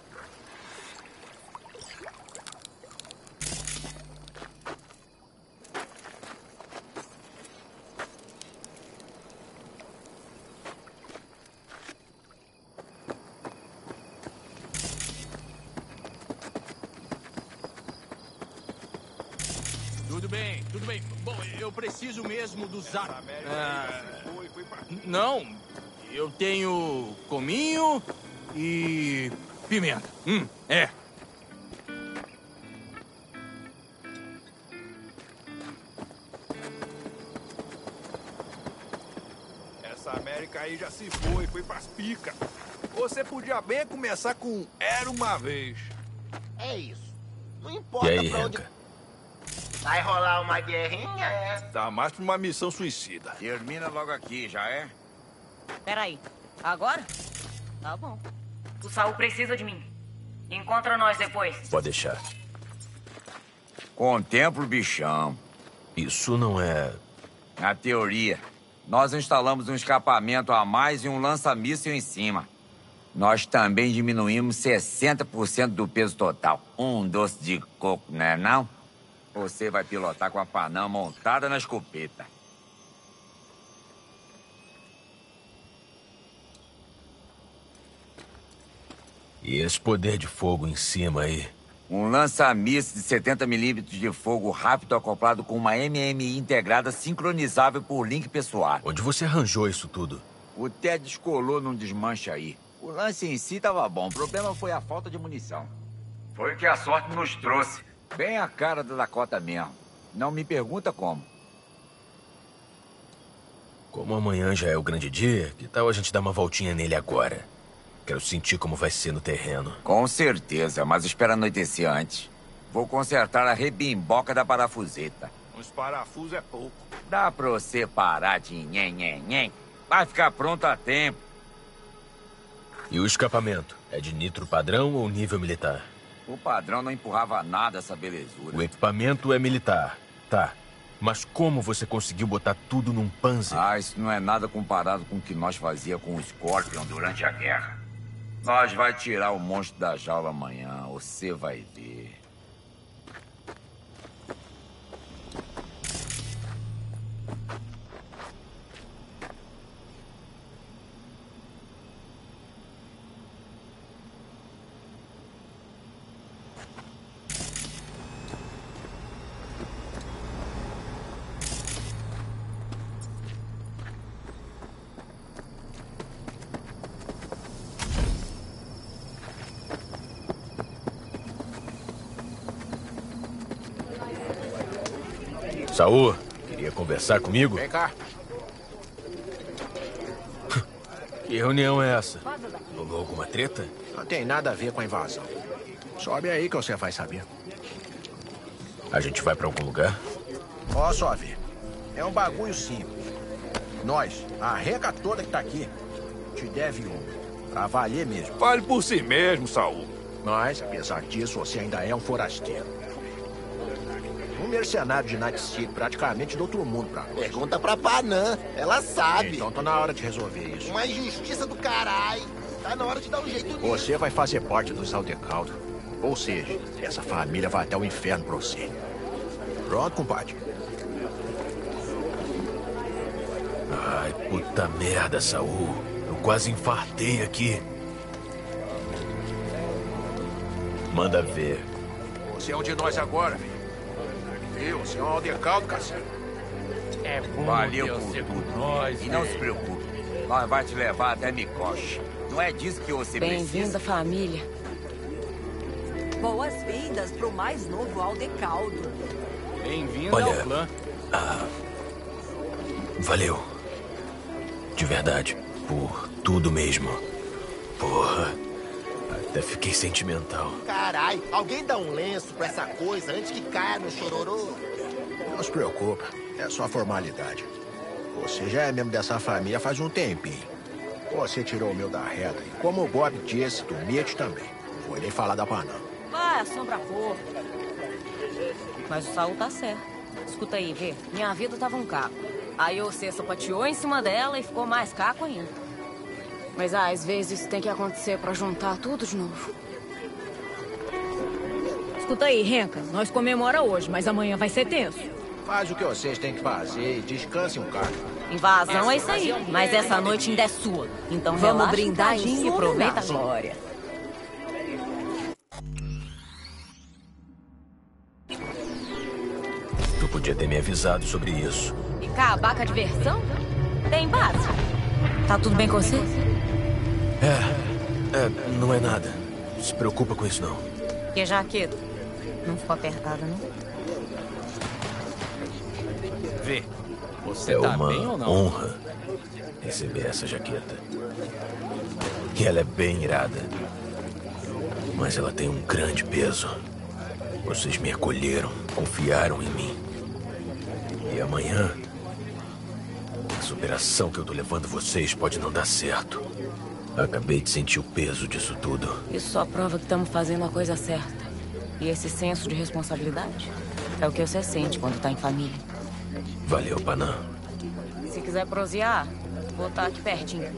Tudo bem, tudo bem. Bom, eu preciso mesmo do zap. Ah, não, eu tenho cominho e pimenta. Hum, é. Essa América aí já se foi, foi pras picas. Você podia bem começar com Era Uma Vez. É isso. Não E importa aí, pra onde... Renka? Vai rolar uma guerrinha, é? Tá mais pra uma missão suicida. Termina logo aqui, já é? Peraí. Agora? Tá bom. O Saul precisa de mim. Encontra nós depois. Pode deixar. Contempla o bichão. Isso não é... Na teoria, nós instalamos um escapamento a mais e um lança-míssil em cima. Nós também diminuímos sessenta por cento do peso total. Um doce de coco, né não? Você vai pilotar com a Panam montada na escopeta. E esse poder de fogo em cima aí? Um lança-míssil de setenta milímetros de fogo rápido acoplado com uma M M I integrada sincronizável por link pessoal. Onde você arranjou isso tudo? O Ted descolou num desmanche aí. O lance em si tava bom. O problema foi a falta de munição. Foi o que a sorte nos trouxe. Bem a cara da Dakota mesmo. Não me pergunta como. Como amanhã já é o grande dia, que tal a gente dar uma voltinha nele agora? Quero sentir como vai ser no terreno. Com certeza, mas espera anoitecer antes. Vou consertar a rebimboca da parafuseta. Uns parafusos é pouco. Dá pra você parar de nhen, nhen, nhen. Vai ficar pronto a tempo. E o escapamento? É de nitro padrão ou nível militar? O padrão não empurrava nada essa belezura. O equipamento é militar, tá. Mas como você conseguiu botar tudo num Panzer? Ah, isso não é nada comparado com o que nós fazia com o Scorpion durante a guerra. Nós vai tirar o monstro da jaula amanhã, você vai ver. Saul, queria conversar comigo? Vem cá. Que reunião é essa? Rolou alguma treta? Não tem nada a ver com a invasão. Sobe aí que você vai saber. A gente vai pra algum lugar? Ó, sobe. É um bagulho simples. Nós, a reca toda que tá aqui, te deve um. Pra valer mesmo. Fale por si mesmo, Saul. Mas, apesar disso, você ainda é um forasteiro. Um mercenário de Night City, praticamente do outro mundo pra nós. Pergunta pra Panam, ela sabe. Então tá na hora de resolver isso. Uma injustiça do caralho. Tá na hora de dar um jeito nisso. Você vai fazer parte dos Aldecaldo. Ou seja, essa família vai até o inferno pra você. Pronto, compadre? Ai, puta merda, Saul. Eu quase infartei aqui. Manda ver. Você é um de nós agora, filho. Viu? Você é um Aldecaldo, cacete. É bom. Valeu por tudo. Nós, e não se preocupe. Nós vai te levar até Mikoshi. Não é disso que você precisa. Bem-vinda, família. Boas-vindas pro mais novo Aldecaldo. Bem-vindo Olha, ao clã. Ah, valeu. De verdade. Por tudo mesmo. Porra. Até fiquei sentimental. Carai, alguém dá um lenço pra essa coisa antes que caia no chororô. Não se preocupa. É só formalidade. Você já é membro dessa família faz um tempinho. Você tirou o meu da reta. E como o Bob disse, do Mitch também. Não vou nem falar da Panam. Vai, assombra pouco. Mas o Saul tá certo. Escuta aí, vê. Minha vida tava um caco. Aí você sapateou em cima dela e ficou mais caco ainda. Mas ah, às vezes isso tem que acontecer pra juntar tudo de novo. Escuta aí, Renka. Nós comemora hoje, mas amanhã vai ser tenso. Faz o que vocês têm que fazer e descanse um cara. Invasão é isso aí, mas essa noite ainda é sua. Então vamos relaxa brindar um em cadinho e sua aproveita a homenagem. glória. Tu podia ter me avisado sobre isso. E acabar com a diversão? Tem base. Tá tudo bem com você? É, é, não é nada. Não se preocupa com isso, não. E a jaqueta? Não ficou apertada, não? Vê, você É tá uma bem ou não? honra receber essa jaqueta. E ela é bem irada. Mas ela tem um grande peso. Vocês me acolheram, confiaram em mim. E amanhã, a superação que eu tô levando vocês pode não dar certo. Acabei de sentir o peso disso tudo. Isso só prova que estamos fazendo a coisa certa. E esse senso de responsabilidade é o que você sente quando tá em família. Valeu, Panam. Se quiser prosear, vou estar aqui pertinho.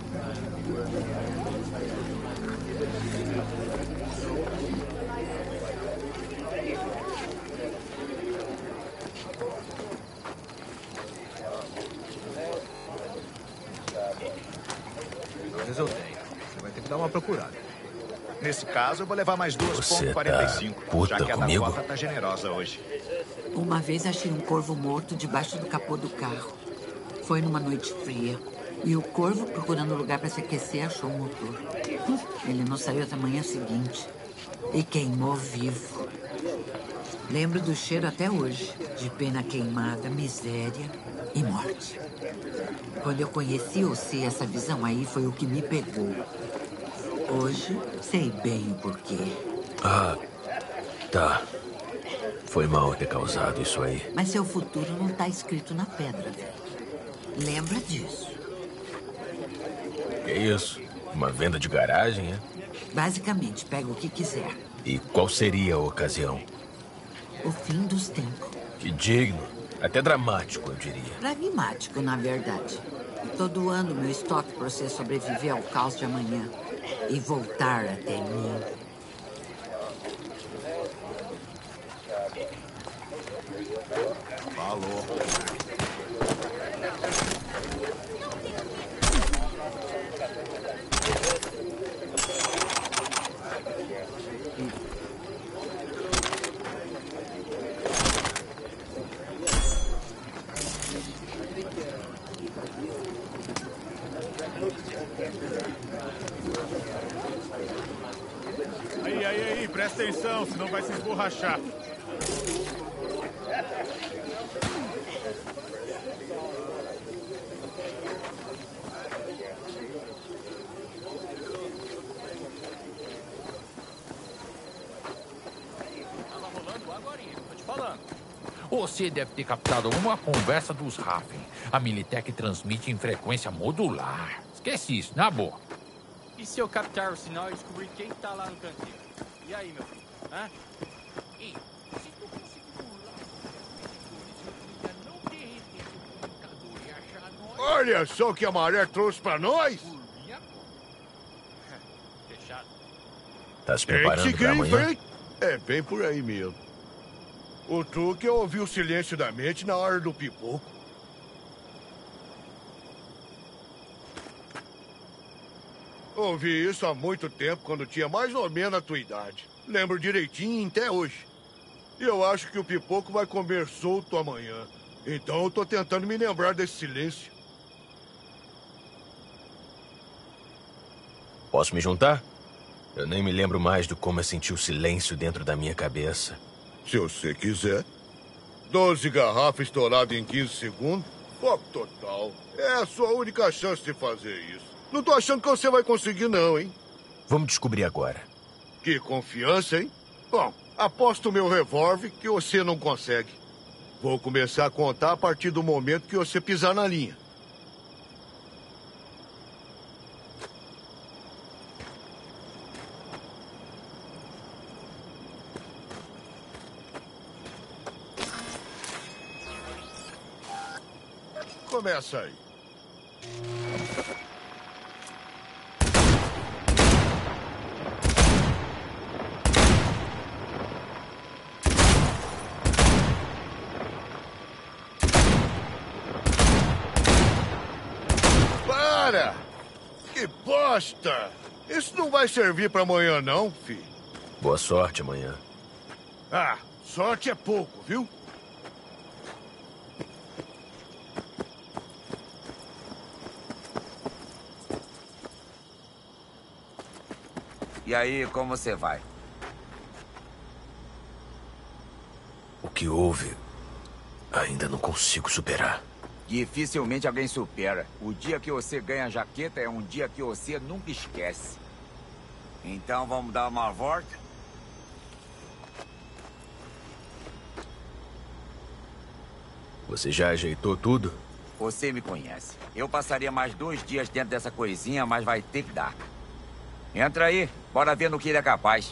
Mas eu tenho. Você vai ter que dar uma procurada. Nesse caso, eu vou levar mais duas Você ponto quarenta e cinco, tá puta já que a comigo? Dakota tá generosa hoje. Uma vez achei um corvo morto debaixo do capô do carro. Foi numa noite fria. E o corvo, procurando lugar para se aquecer, achou o motor. Hum, Ele não saiu até a manhã seguinte. E queimou vivo. Lembro do cheiro até hoje. De pena queimada, miséria e morte. Quando eu conheci você, essa visão aí foi o que me pegou. Hoje, sei bem o porquê. Ah, tá. Foi mal ter causado isso aí. Mas seu futuro não tá escrito na pedra, velho. Lembra disso. Que isso? Uma venda de garagem, é? Basicamente, pega o que quiser. E qual seria a ocasião? O fim dos tempos. Que digno. Até dramático, eu diria. Pragmático, na verdade. Tô doando meu estoque para você sobreviver ao caos de amanhã. E voltar até mim. Falou. Aí, aí, aí, presta atenção, senão vai se esborrachar. Você deve ter captado alguma conversa dos Raffen. A Militech transmite em frequência modular. Esquece isso, na boa. E se eu captar o sinal e descobrir quem tá lá no canteiro? E aí, meu filho? Hã? E se tu conseguir burlar os não derreter o computador e achar nós... Olha só o que a maré trouxe pra nós! Fechado. Tá se Tem que preparando seguir pra em amanhã? frente. É bem por aí mesmo. O truque é ouvir o silêncio da mente na hora do pipoco. Ouvi isso há muito tempo, quando tinha mais ou menos a tua idade. Lembro direitinho até hoje. E eu acho que o pipoco vai comer solto amanhã. Então eu tô tentando me lembrar desse silêncio. Posso me juntar? Eu nem me lembro mais de como eu senti o silêncio dentro da minha cabeça. Se você quiser. Doze garrafas estouradas em quinze segundos. Foco total. É a sua única chance de fazer isso. Não tô achando que você vai conseguir não, hein? Vamos descobrir agora. Que confiança, hein? Bom, aposto o meu revólver que você não consegue. Vou começar a contar a partir do momento que você pisar na linha. Começa aí. Para! Que bosta! Isso não vai servir pra amanhã, não, filho. Boa sorte amanhã. Ah, sorte é pouco, viu? E aí, como você vai? O que houve, ainda não consigo superar. Dificilmente alguém supera. O dia que você ganha a jaqueta é um dia que você nunca esquece. Então vamos dar uma volta? Você já ajeitou tudo? Você me conhece. Eu passaria mais dois dias dentro dessa coisinha, mas vai ter que dar. Entra aí, bora ver no que ele é capaz.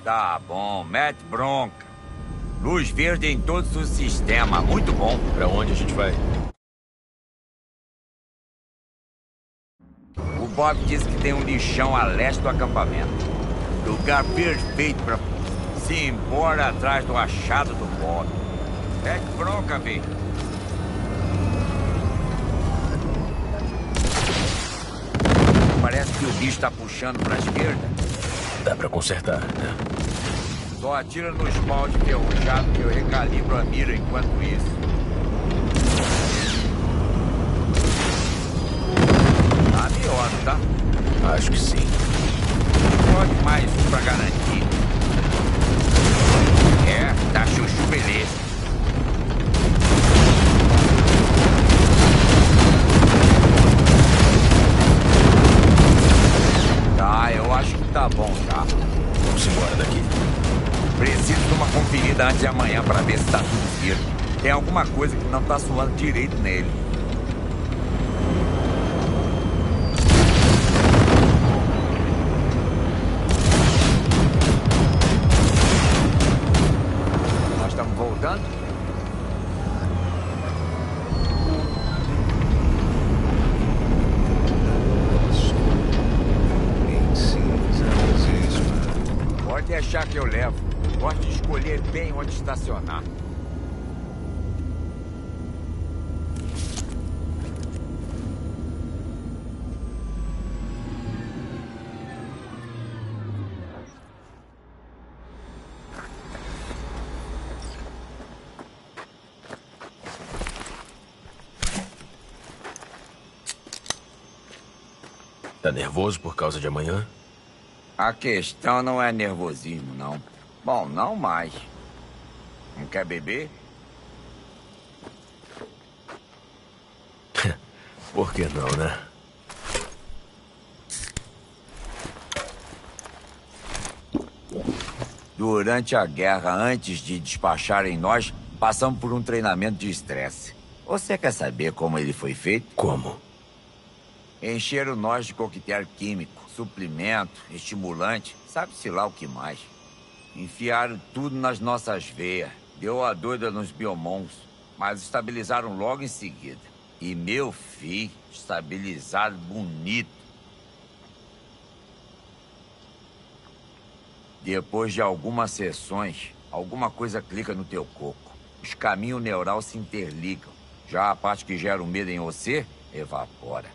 tá bom. Mete bronca. Luz verde em todo o sistema. Muito bom. Pra onde a gente vai? O Bob disse que tem um lixão a leste do acampamento. Lugar perfeito pra se ir embora atrás do achado do Bob. Mete bronca, velho. Parece que o bicho tá puxando pra esquerda. Dá pra consertar, né? Só atira no esmalte enferrujado que eu recalibro a mira enquanto isso. Tá melhor, não tá? Acho que sim. Pode mais um pra garantir. É, tá chuchu beleza. Tá, eu acho que tá bom já. Vamos embora daqui. Preciso de uma conferida antes de amanhã para ver se tá tudo firme. Tem alguma coisa que não tá suando direito nele. Nós estamos voltando? Pode deixar que eu levo. Gosto de escolher bem onde estacionar. Tá nervoso por causa de amanhã? A questão não é nervosismo, não. Bom, não mais. Não quer beber? Por que não, né? Durante a guerra, antes de despacharem nós, passamos por um treinamento de estresse. Você quer saber como ele foi feito? Como? Encheram nós de coquetel químico, suplemento, estimulante, sabe-se lá o que mais. Enfiaram tudo nas nossas veias. Deu a doida nos biomons, mas estabilizaram logo em seguida. E meu filho, estabilizado bonito. Depois de algumas sessões, alguma coisa clica no teu coco. Os caminhos neurais se interligam. Já a parte que gera o medo em você, evapora.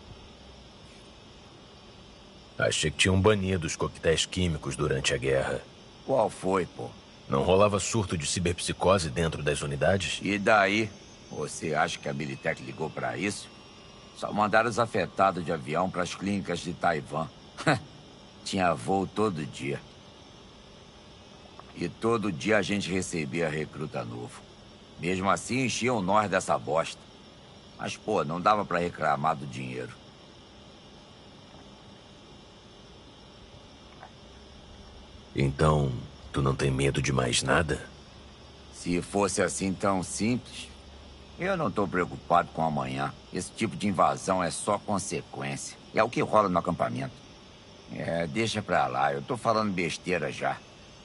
Achei que tinham banido os coquetéis químicos durante a guerra. Qual foi, pô? Não rolava surto de ciberpsicose dentro das unidades? E daí? Você acha que a Militech ligou pra isso? Só mandaram os afetados de avião pras clínicas de Taiwan. Tinha voo todo dia. E todo dia a gente recebia recruta novo. Mesmo assim, enchiam nós dessa bosta. Mas, pô, não dava pra reclamar do dinheiro. Então, tu não tem medo de mais nada? Se fosse assim tão simples, eu não tô preocupado com amanhã. Esse tipo de invasão é só consequência. É o que rola no acampamento. É, deixa pra lá, eu tô falando besteira já.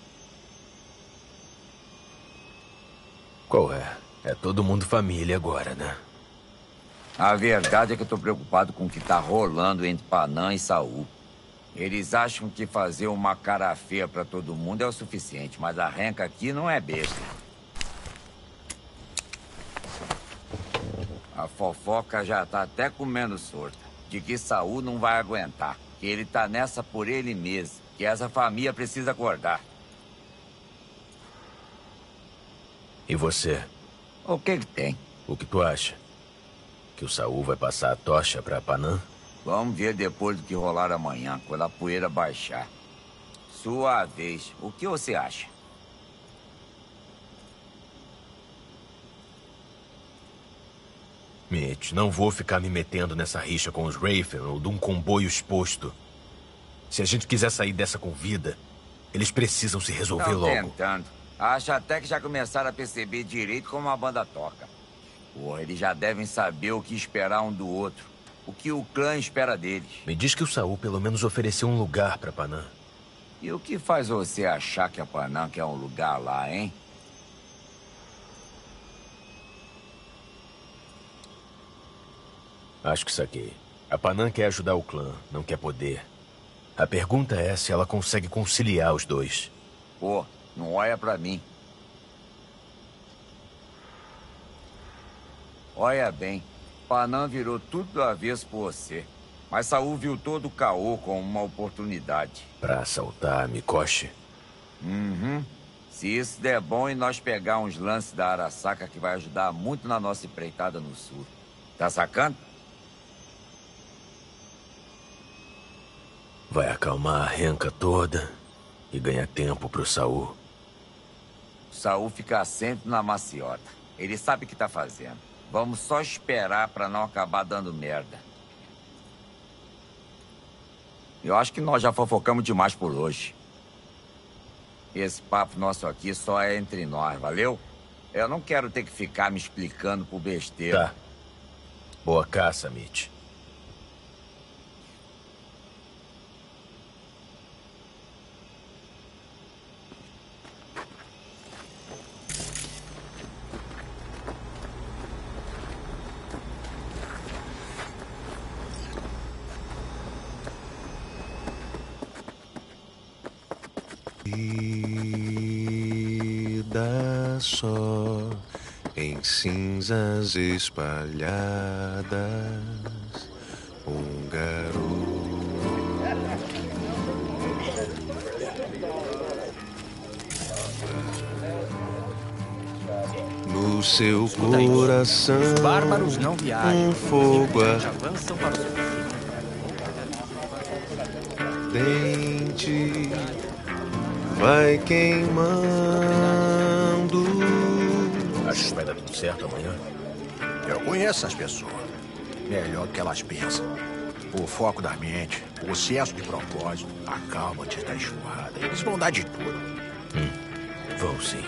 Qual é? É todo mundo família agora, né? A verdade é que eu tô preocupado com o que tá rolando entre Panam e Saul. Eles acham que fazer uma cara feia pra todo mundo é o suficiente, mas a renca aqui não é besta. A fofoca já tá até comendo sorte de que Saul não vai aguentar, que ele tá nessa por ele mesmo, que essa família precisa acordar. E você? O que que tem? O que tu acha? Que o Saul vai passar a tocha pra Panam? Vamos ver depois do que rolar amanhã, quando a poeira baixar. Sua vez. O que você acha? Mitch, não vou ficar me metendo nessa rixa com os Raven ou de um comboio exposto. Se a gente quiser sair dessa com vida, eles precisam se resolver Tão logo. tentando. Acho até que já começaram a perceber direito como a banda toca. Porra, eles já devem saber o que esperar um do outro. O que o clã espera deles. Me diz que o Saul pelo menos ofereceu um lugar pra Panam. E o que faz você achar que a Panam é um lugar lá, hein? Acho que saquei. A Panam quer ajudar o clã, não quer poder. A pergunta é se ela consegue conciliar os dois. Pô, não olha pra mim. Olha bem, Panam virou tudo do avesso por você. Mas Saul viu todo o caô como uma oportunidade. Pra assaltar Mikoshi? Uhum. Se isso der bom e nós pegar uns lances da Arasaka que vai ajudar muito na nossa empreitada no sul. Tá sacando? Vai acalmar a renca toda e ganhar tempo pro Saul. Saul fica sempre na maciota. Ele sabe o que tá fazendo. Vamos só esperar pra não acabar dando merda. Eu acho que nós já fofocamos demais por hoje. Esse papo nosso aqui só é entre nós, valeu? Eu não quero ter que ficar me explicando por besteira. Tá. Boa caça, Mitch. Vida só em cinzas espalhadas, um garoto no seu coração. Os bárbaros não viajam. Um fogo avançam para o ardente vai queimando. Acho que vai dar tudo certo amanhã. Eu conheço essas pessoas. Melhor do que elas pensam. O foco da mente, o excesso de propósito, a calma antes da enxurrada. Eles vão dar de tudo. Hum, vão sim.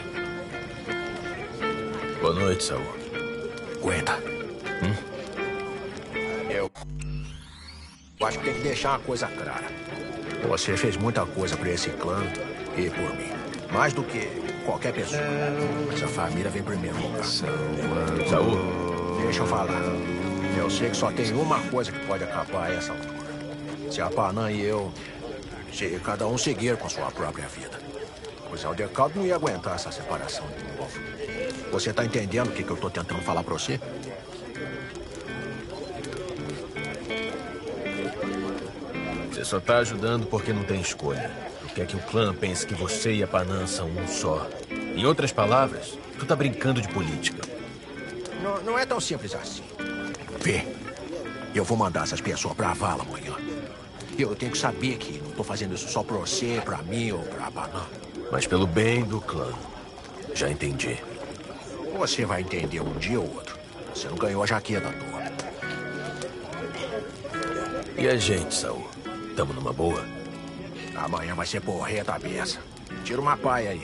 Boa noite, Saul. Aguenta. Hum? Eu... Eu acho que tem que deixar uma coisa clara. Você fez muita coisa por esse clã e por mim. Mais do que qualquer pessoa. Mas a família vem em primeiro lugar. Saul, deixa eu falar. Eu sei que só tem uma coisa que pode acabar a essa altura. Se a Panam e eu... Se cada um seguir com sua própria vida. Pois Aldecaldo não ia aguentar essa separação de novo. Você tá entendendo o que, que eu tô tentando falar pra você? você só tá ajudando porque não tem escolha. Tu quer que o clã pense que você e a Panam são um só. Em outras palavras, tu tá brincando de política. Não, não é tão simples assim. Vê, eu vou mandar essas pessoas pra vala amanhã. Eu tenho que saber que não tô fazendo isso só pra você, pra mim ou pra Panam. Mas pelo bem do clã. Já entendi. Você vai entender um dia ou outro. Você não ganhou a jaqueta à toa. E a gente, Saul? Tamo numa boa? Amanhã vai ser porreta a beça. Tira uma paia aí.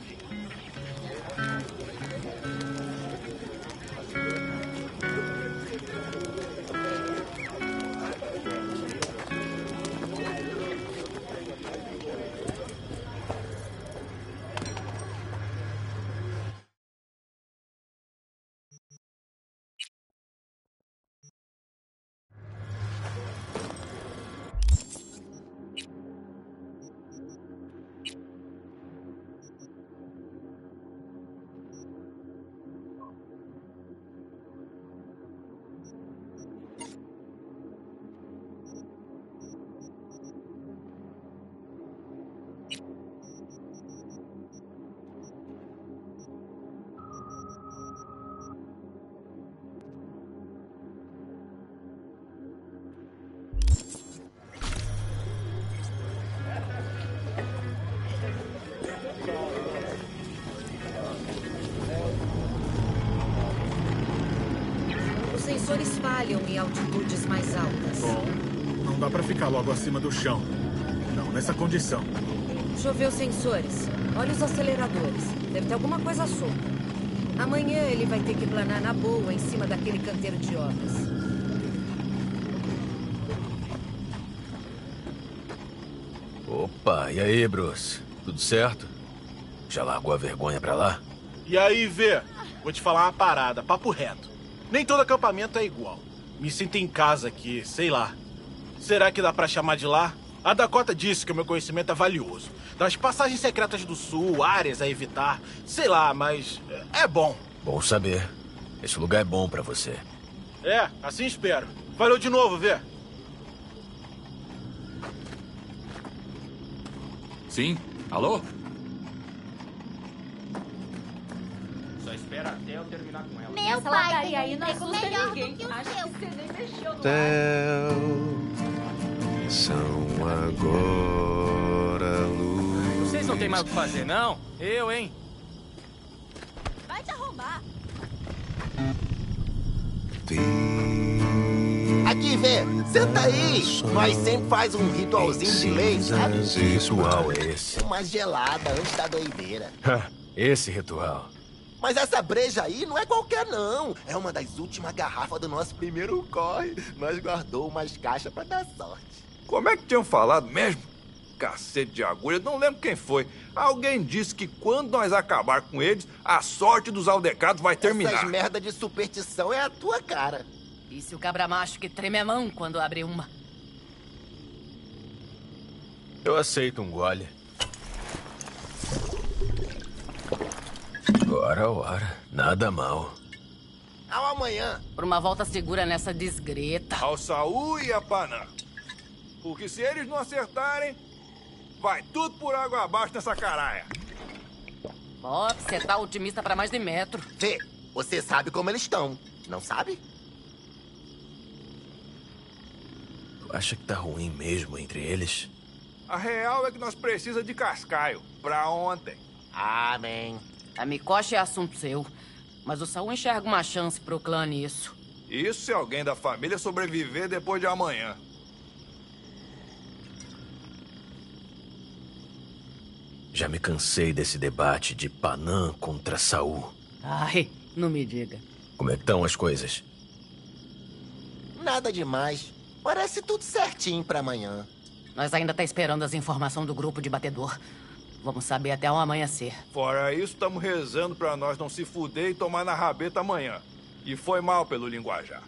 Os sensores falham em altitudes mais altas. Bom, não dá pra ficar logo acima do chão. Não nessa condição. Deixa eu ver os sensores. Olha os aceleradores. Deve ter alguma coisa solta. Amanhã ele vai ter que planar na boa em cima daquele canteiro de obras. Opa, e aí, Bruce? Tudo certo? Já largou a vergonha pra lá? E aí, Vê? Vou te falar uma parada, papo reto. Nem todo acampamento é igual. Me sinto em casa aqui, sei lá. Será que dá pra chamar de lá? A Dakota disse que o meu conhecimento é valioso. Das passagens secretas do sul, áreas a evitar. Sei lá, mas é bom. Bom saber. Esse lugar é bom pra você. É, assim espero. Valeu de novo, Vê. Sim? Alô? Só espera até eu terminar com ela. Meu Essa pai ladaria tem um aí não emprego assusta melhor ninguém. do que o Acho seu. que você nem mexeu no Céu, são agora luzes. Vocês não tem mais o que fazer, não? Eu, hein? Vai te arrombar. Aqui, Vê. Senta aí. Nós sempre faz um ritualzinho de lei, sabe? Que ritual é esse? Uma gelada antes da doideira. Esse ritual. Mas essa breja aí não é qualquer, não. É uma das últimas garrafas do nosso primeiro corre. Nós guardou umas caixas pra dar sorte. Como é que tinham falado mesmo? Cacete de agulha, não lembro quem foi. Alguém disse que quando nós acabar com eles, a sorte dos aldecados vai terminar. Essas merda de superstição é a tua cara. E se o cabra macho que treme a mão quando abre uma? Eu aceito um gole. Ora, ora, nada mal. Ao amanhã. Por uma volta segura nessa desgreta. Ao Saul e a Panã. Porque se eles não acertarem, vai tudo por água abaixo nessa caralha. Bob, você tá otimista pra mais de metro. Vê, você sabe como eles estão, não sabe? Tu acha que tá ruim mesmo entre eles? A real é que nós precisamos de cascaio. Pra ontem. Amém. A Mikoshi é assunto seu. Mas o Saul enxerga uma chance pro clã nisso. Isso se alguém da família sobreviver depois de amanhã. Já me cansei desse debate de Panã contra Saul. Ai, não me diga. Como é que estão as coisas? Nada demais. Parece tudo certinho pra amanhã. Nós ainda tá esperando as informações do grupo de batedor. Vamos saber até o amanhecer. Fora isso, estamos rezando pra nós não se fuder e tomar na rabeta amanhã. E foi mal pelo linguajar.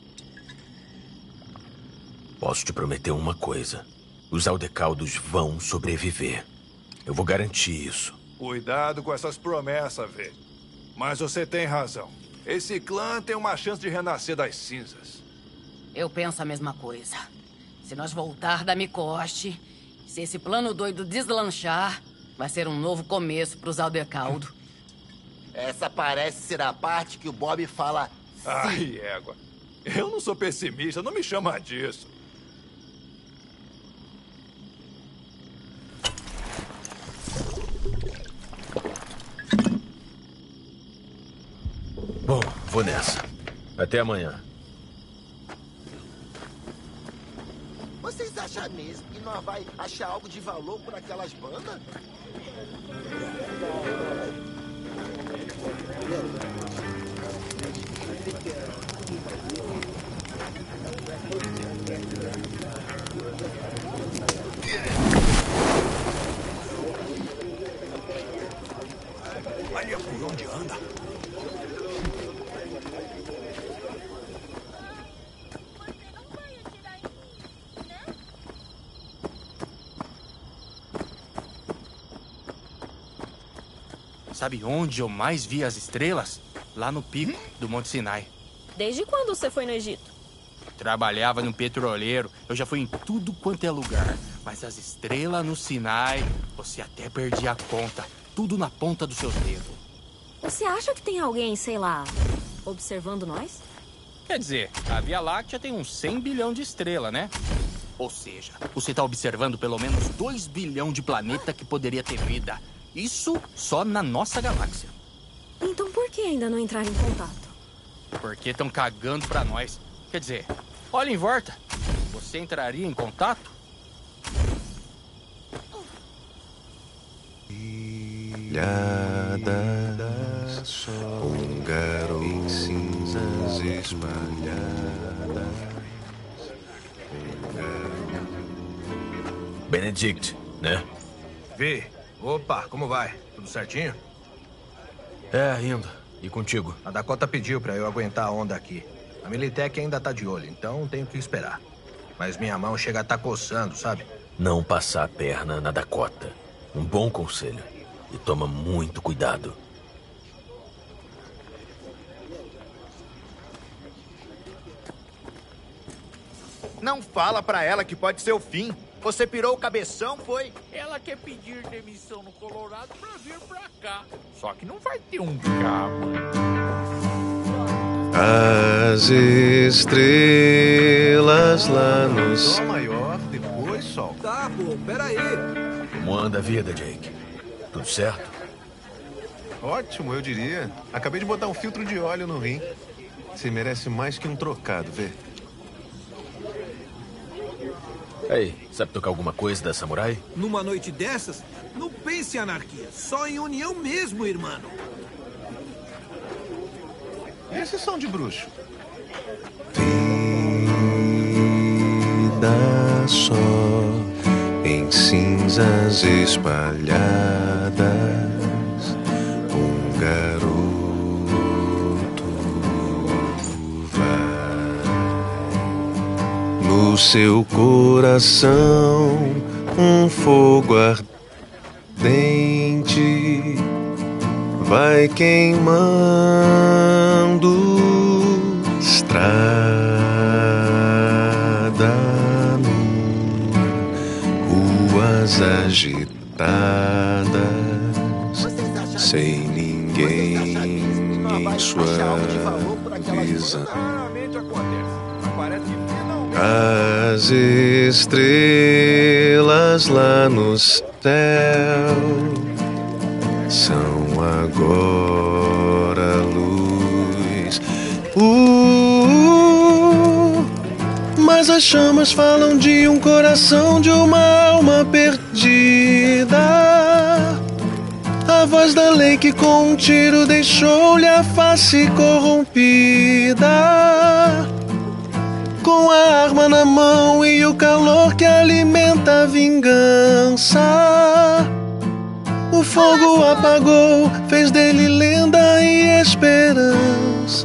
Posso te prometer uma coisa. Os Aldecaldos vão sobreviver. Eu vou garantir isso. Cuidado com essas promessas, Vê. Mas você tem razão. Esse clã tem uma chance de renascer das cinzas. Eu penso a mesma coisa. Se nós voltar da Mikoshi, se esse plano doido deslanchar, vai ser um novo começo pros Aldecaldo. Essa parece ser a parte que o Bob fala sim. Ai, égua. Eu não sou pessimista, não me chama disso. Bom, vou nessa. Até amanhã. Vocês acham mesmo que nós vai achar algo de valor por aquelas bandas? Olha por onde anda. Sabe onde eu mais vi as estrelas? Lá no pico do Monte Sinai. Desde quando você foi no Egito? Trabalhava no petroleiro, eu já fui em tudo quanto é lugar. Mas as estrelas no Sinai, você até perdia a conta. Tudo na ponta dos seus dedos. Você acha que tem alguém, sei lá, observando nós? Quer dizer, a Via Láctea tem uns cem bilhão de estrelas, né? Ou seja, você tá observando pelo menos dois bilhão de planeta que poderia ter vida. Isso só na nossa galáxia. Então por que ainda não entraram em contato? Porque estão cagando pra nós. Quer dizer, olha em volta. Você entraria em contato? Ilhadas, um garoto em cinzas espalhadas. Benedict, né? Vi. Opa, como vai? Tudo certinho? É, indo. E contigo? A Dakota pediu pra eu aguentar a onda aqui. A Militech ainda tá de olho, então tenho que esperar. Mas minha mão chega a tá coçando, sabe? Não passar a perna na Dakota. Um bom conselho. E toma muito cuidado. Não fala pra ela que pode ser o fim. Você pirou o cabeção, foi? Ela quer pedir demissão no Colorado pra vir pra cá. Só que não vai ter um cabo. As estrelas lá no Dó maior, depois sol. Tá, pô, peraí. Como anda a vida, Jake? Tudo certo? Ótimo, eu diria. Acabei de botar um filtro de óleo no rim. Você merece mais que um trocado, vê? Ei, sabe tocar alguma coisa da Samurai? Numa noite dessas, não pense em anarquia. Só em união mesmo, irmão. E esse som de bruxo? Vida só em cinzas espalhadas. Um garoto vai no seu coração, um fogo ardente vai queimando estrada nua, ruas agitadas, sem ninguém em sua visão. As estrelas lá no céu são agora luz. Uh, mas as chamas falam de um coração, de uma alma perdida. A voz da lei que com um tiro deixou-lhe a face corrompida. Com a arma na mão e o calor que alimenta a vingança, o fogo apagou, fez dele lenda e esperança.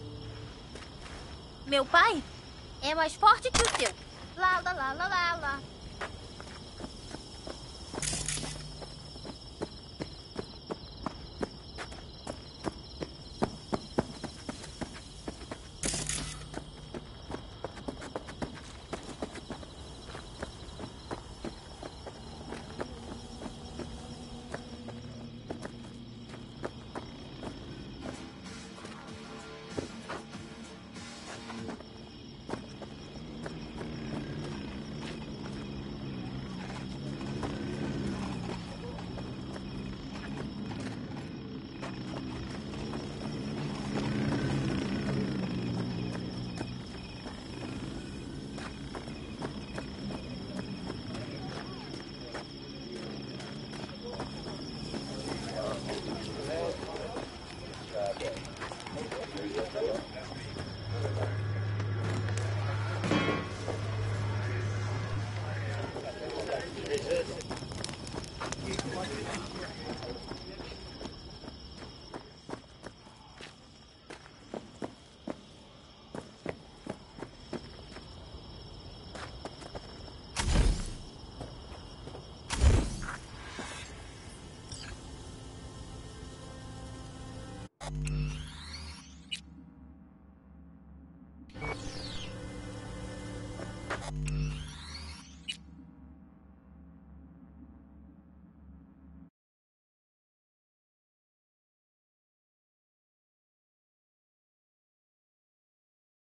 Meu pai é mais forte que o seu. Lá, lá, lá, lá, lá, lá.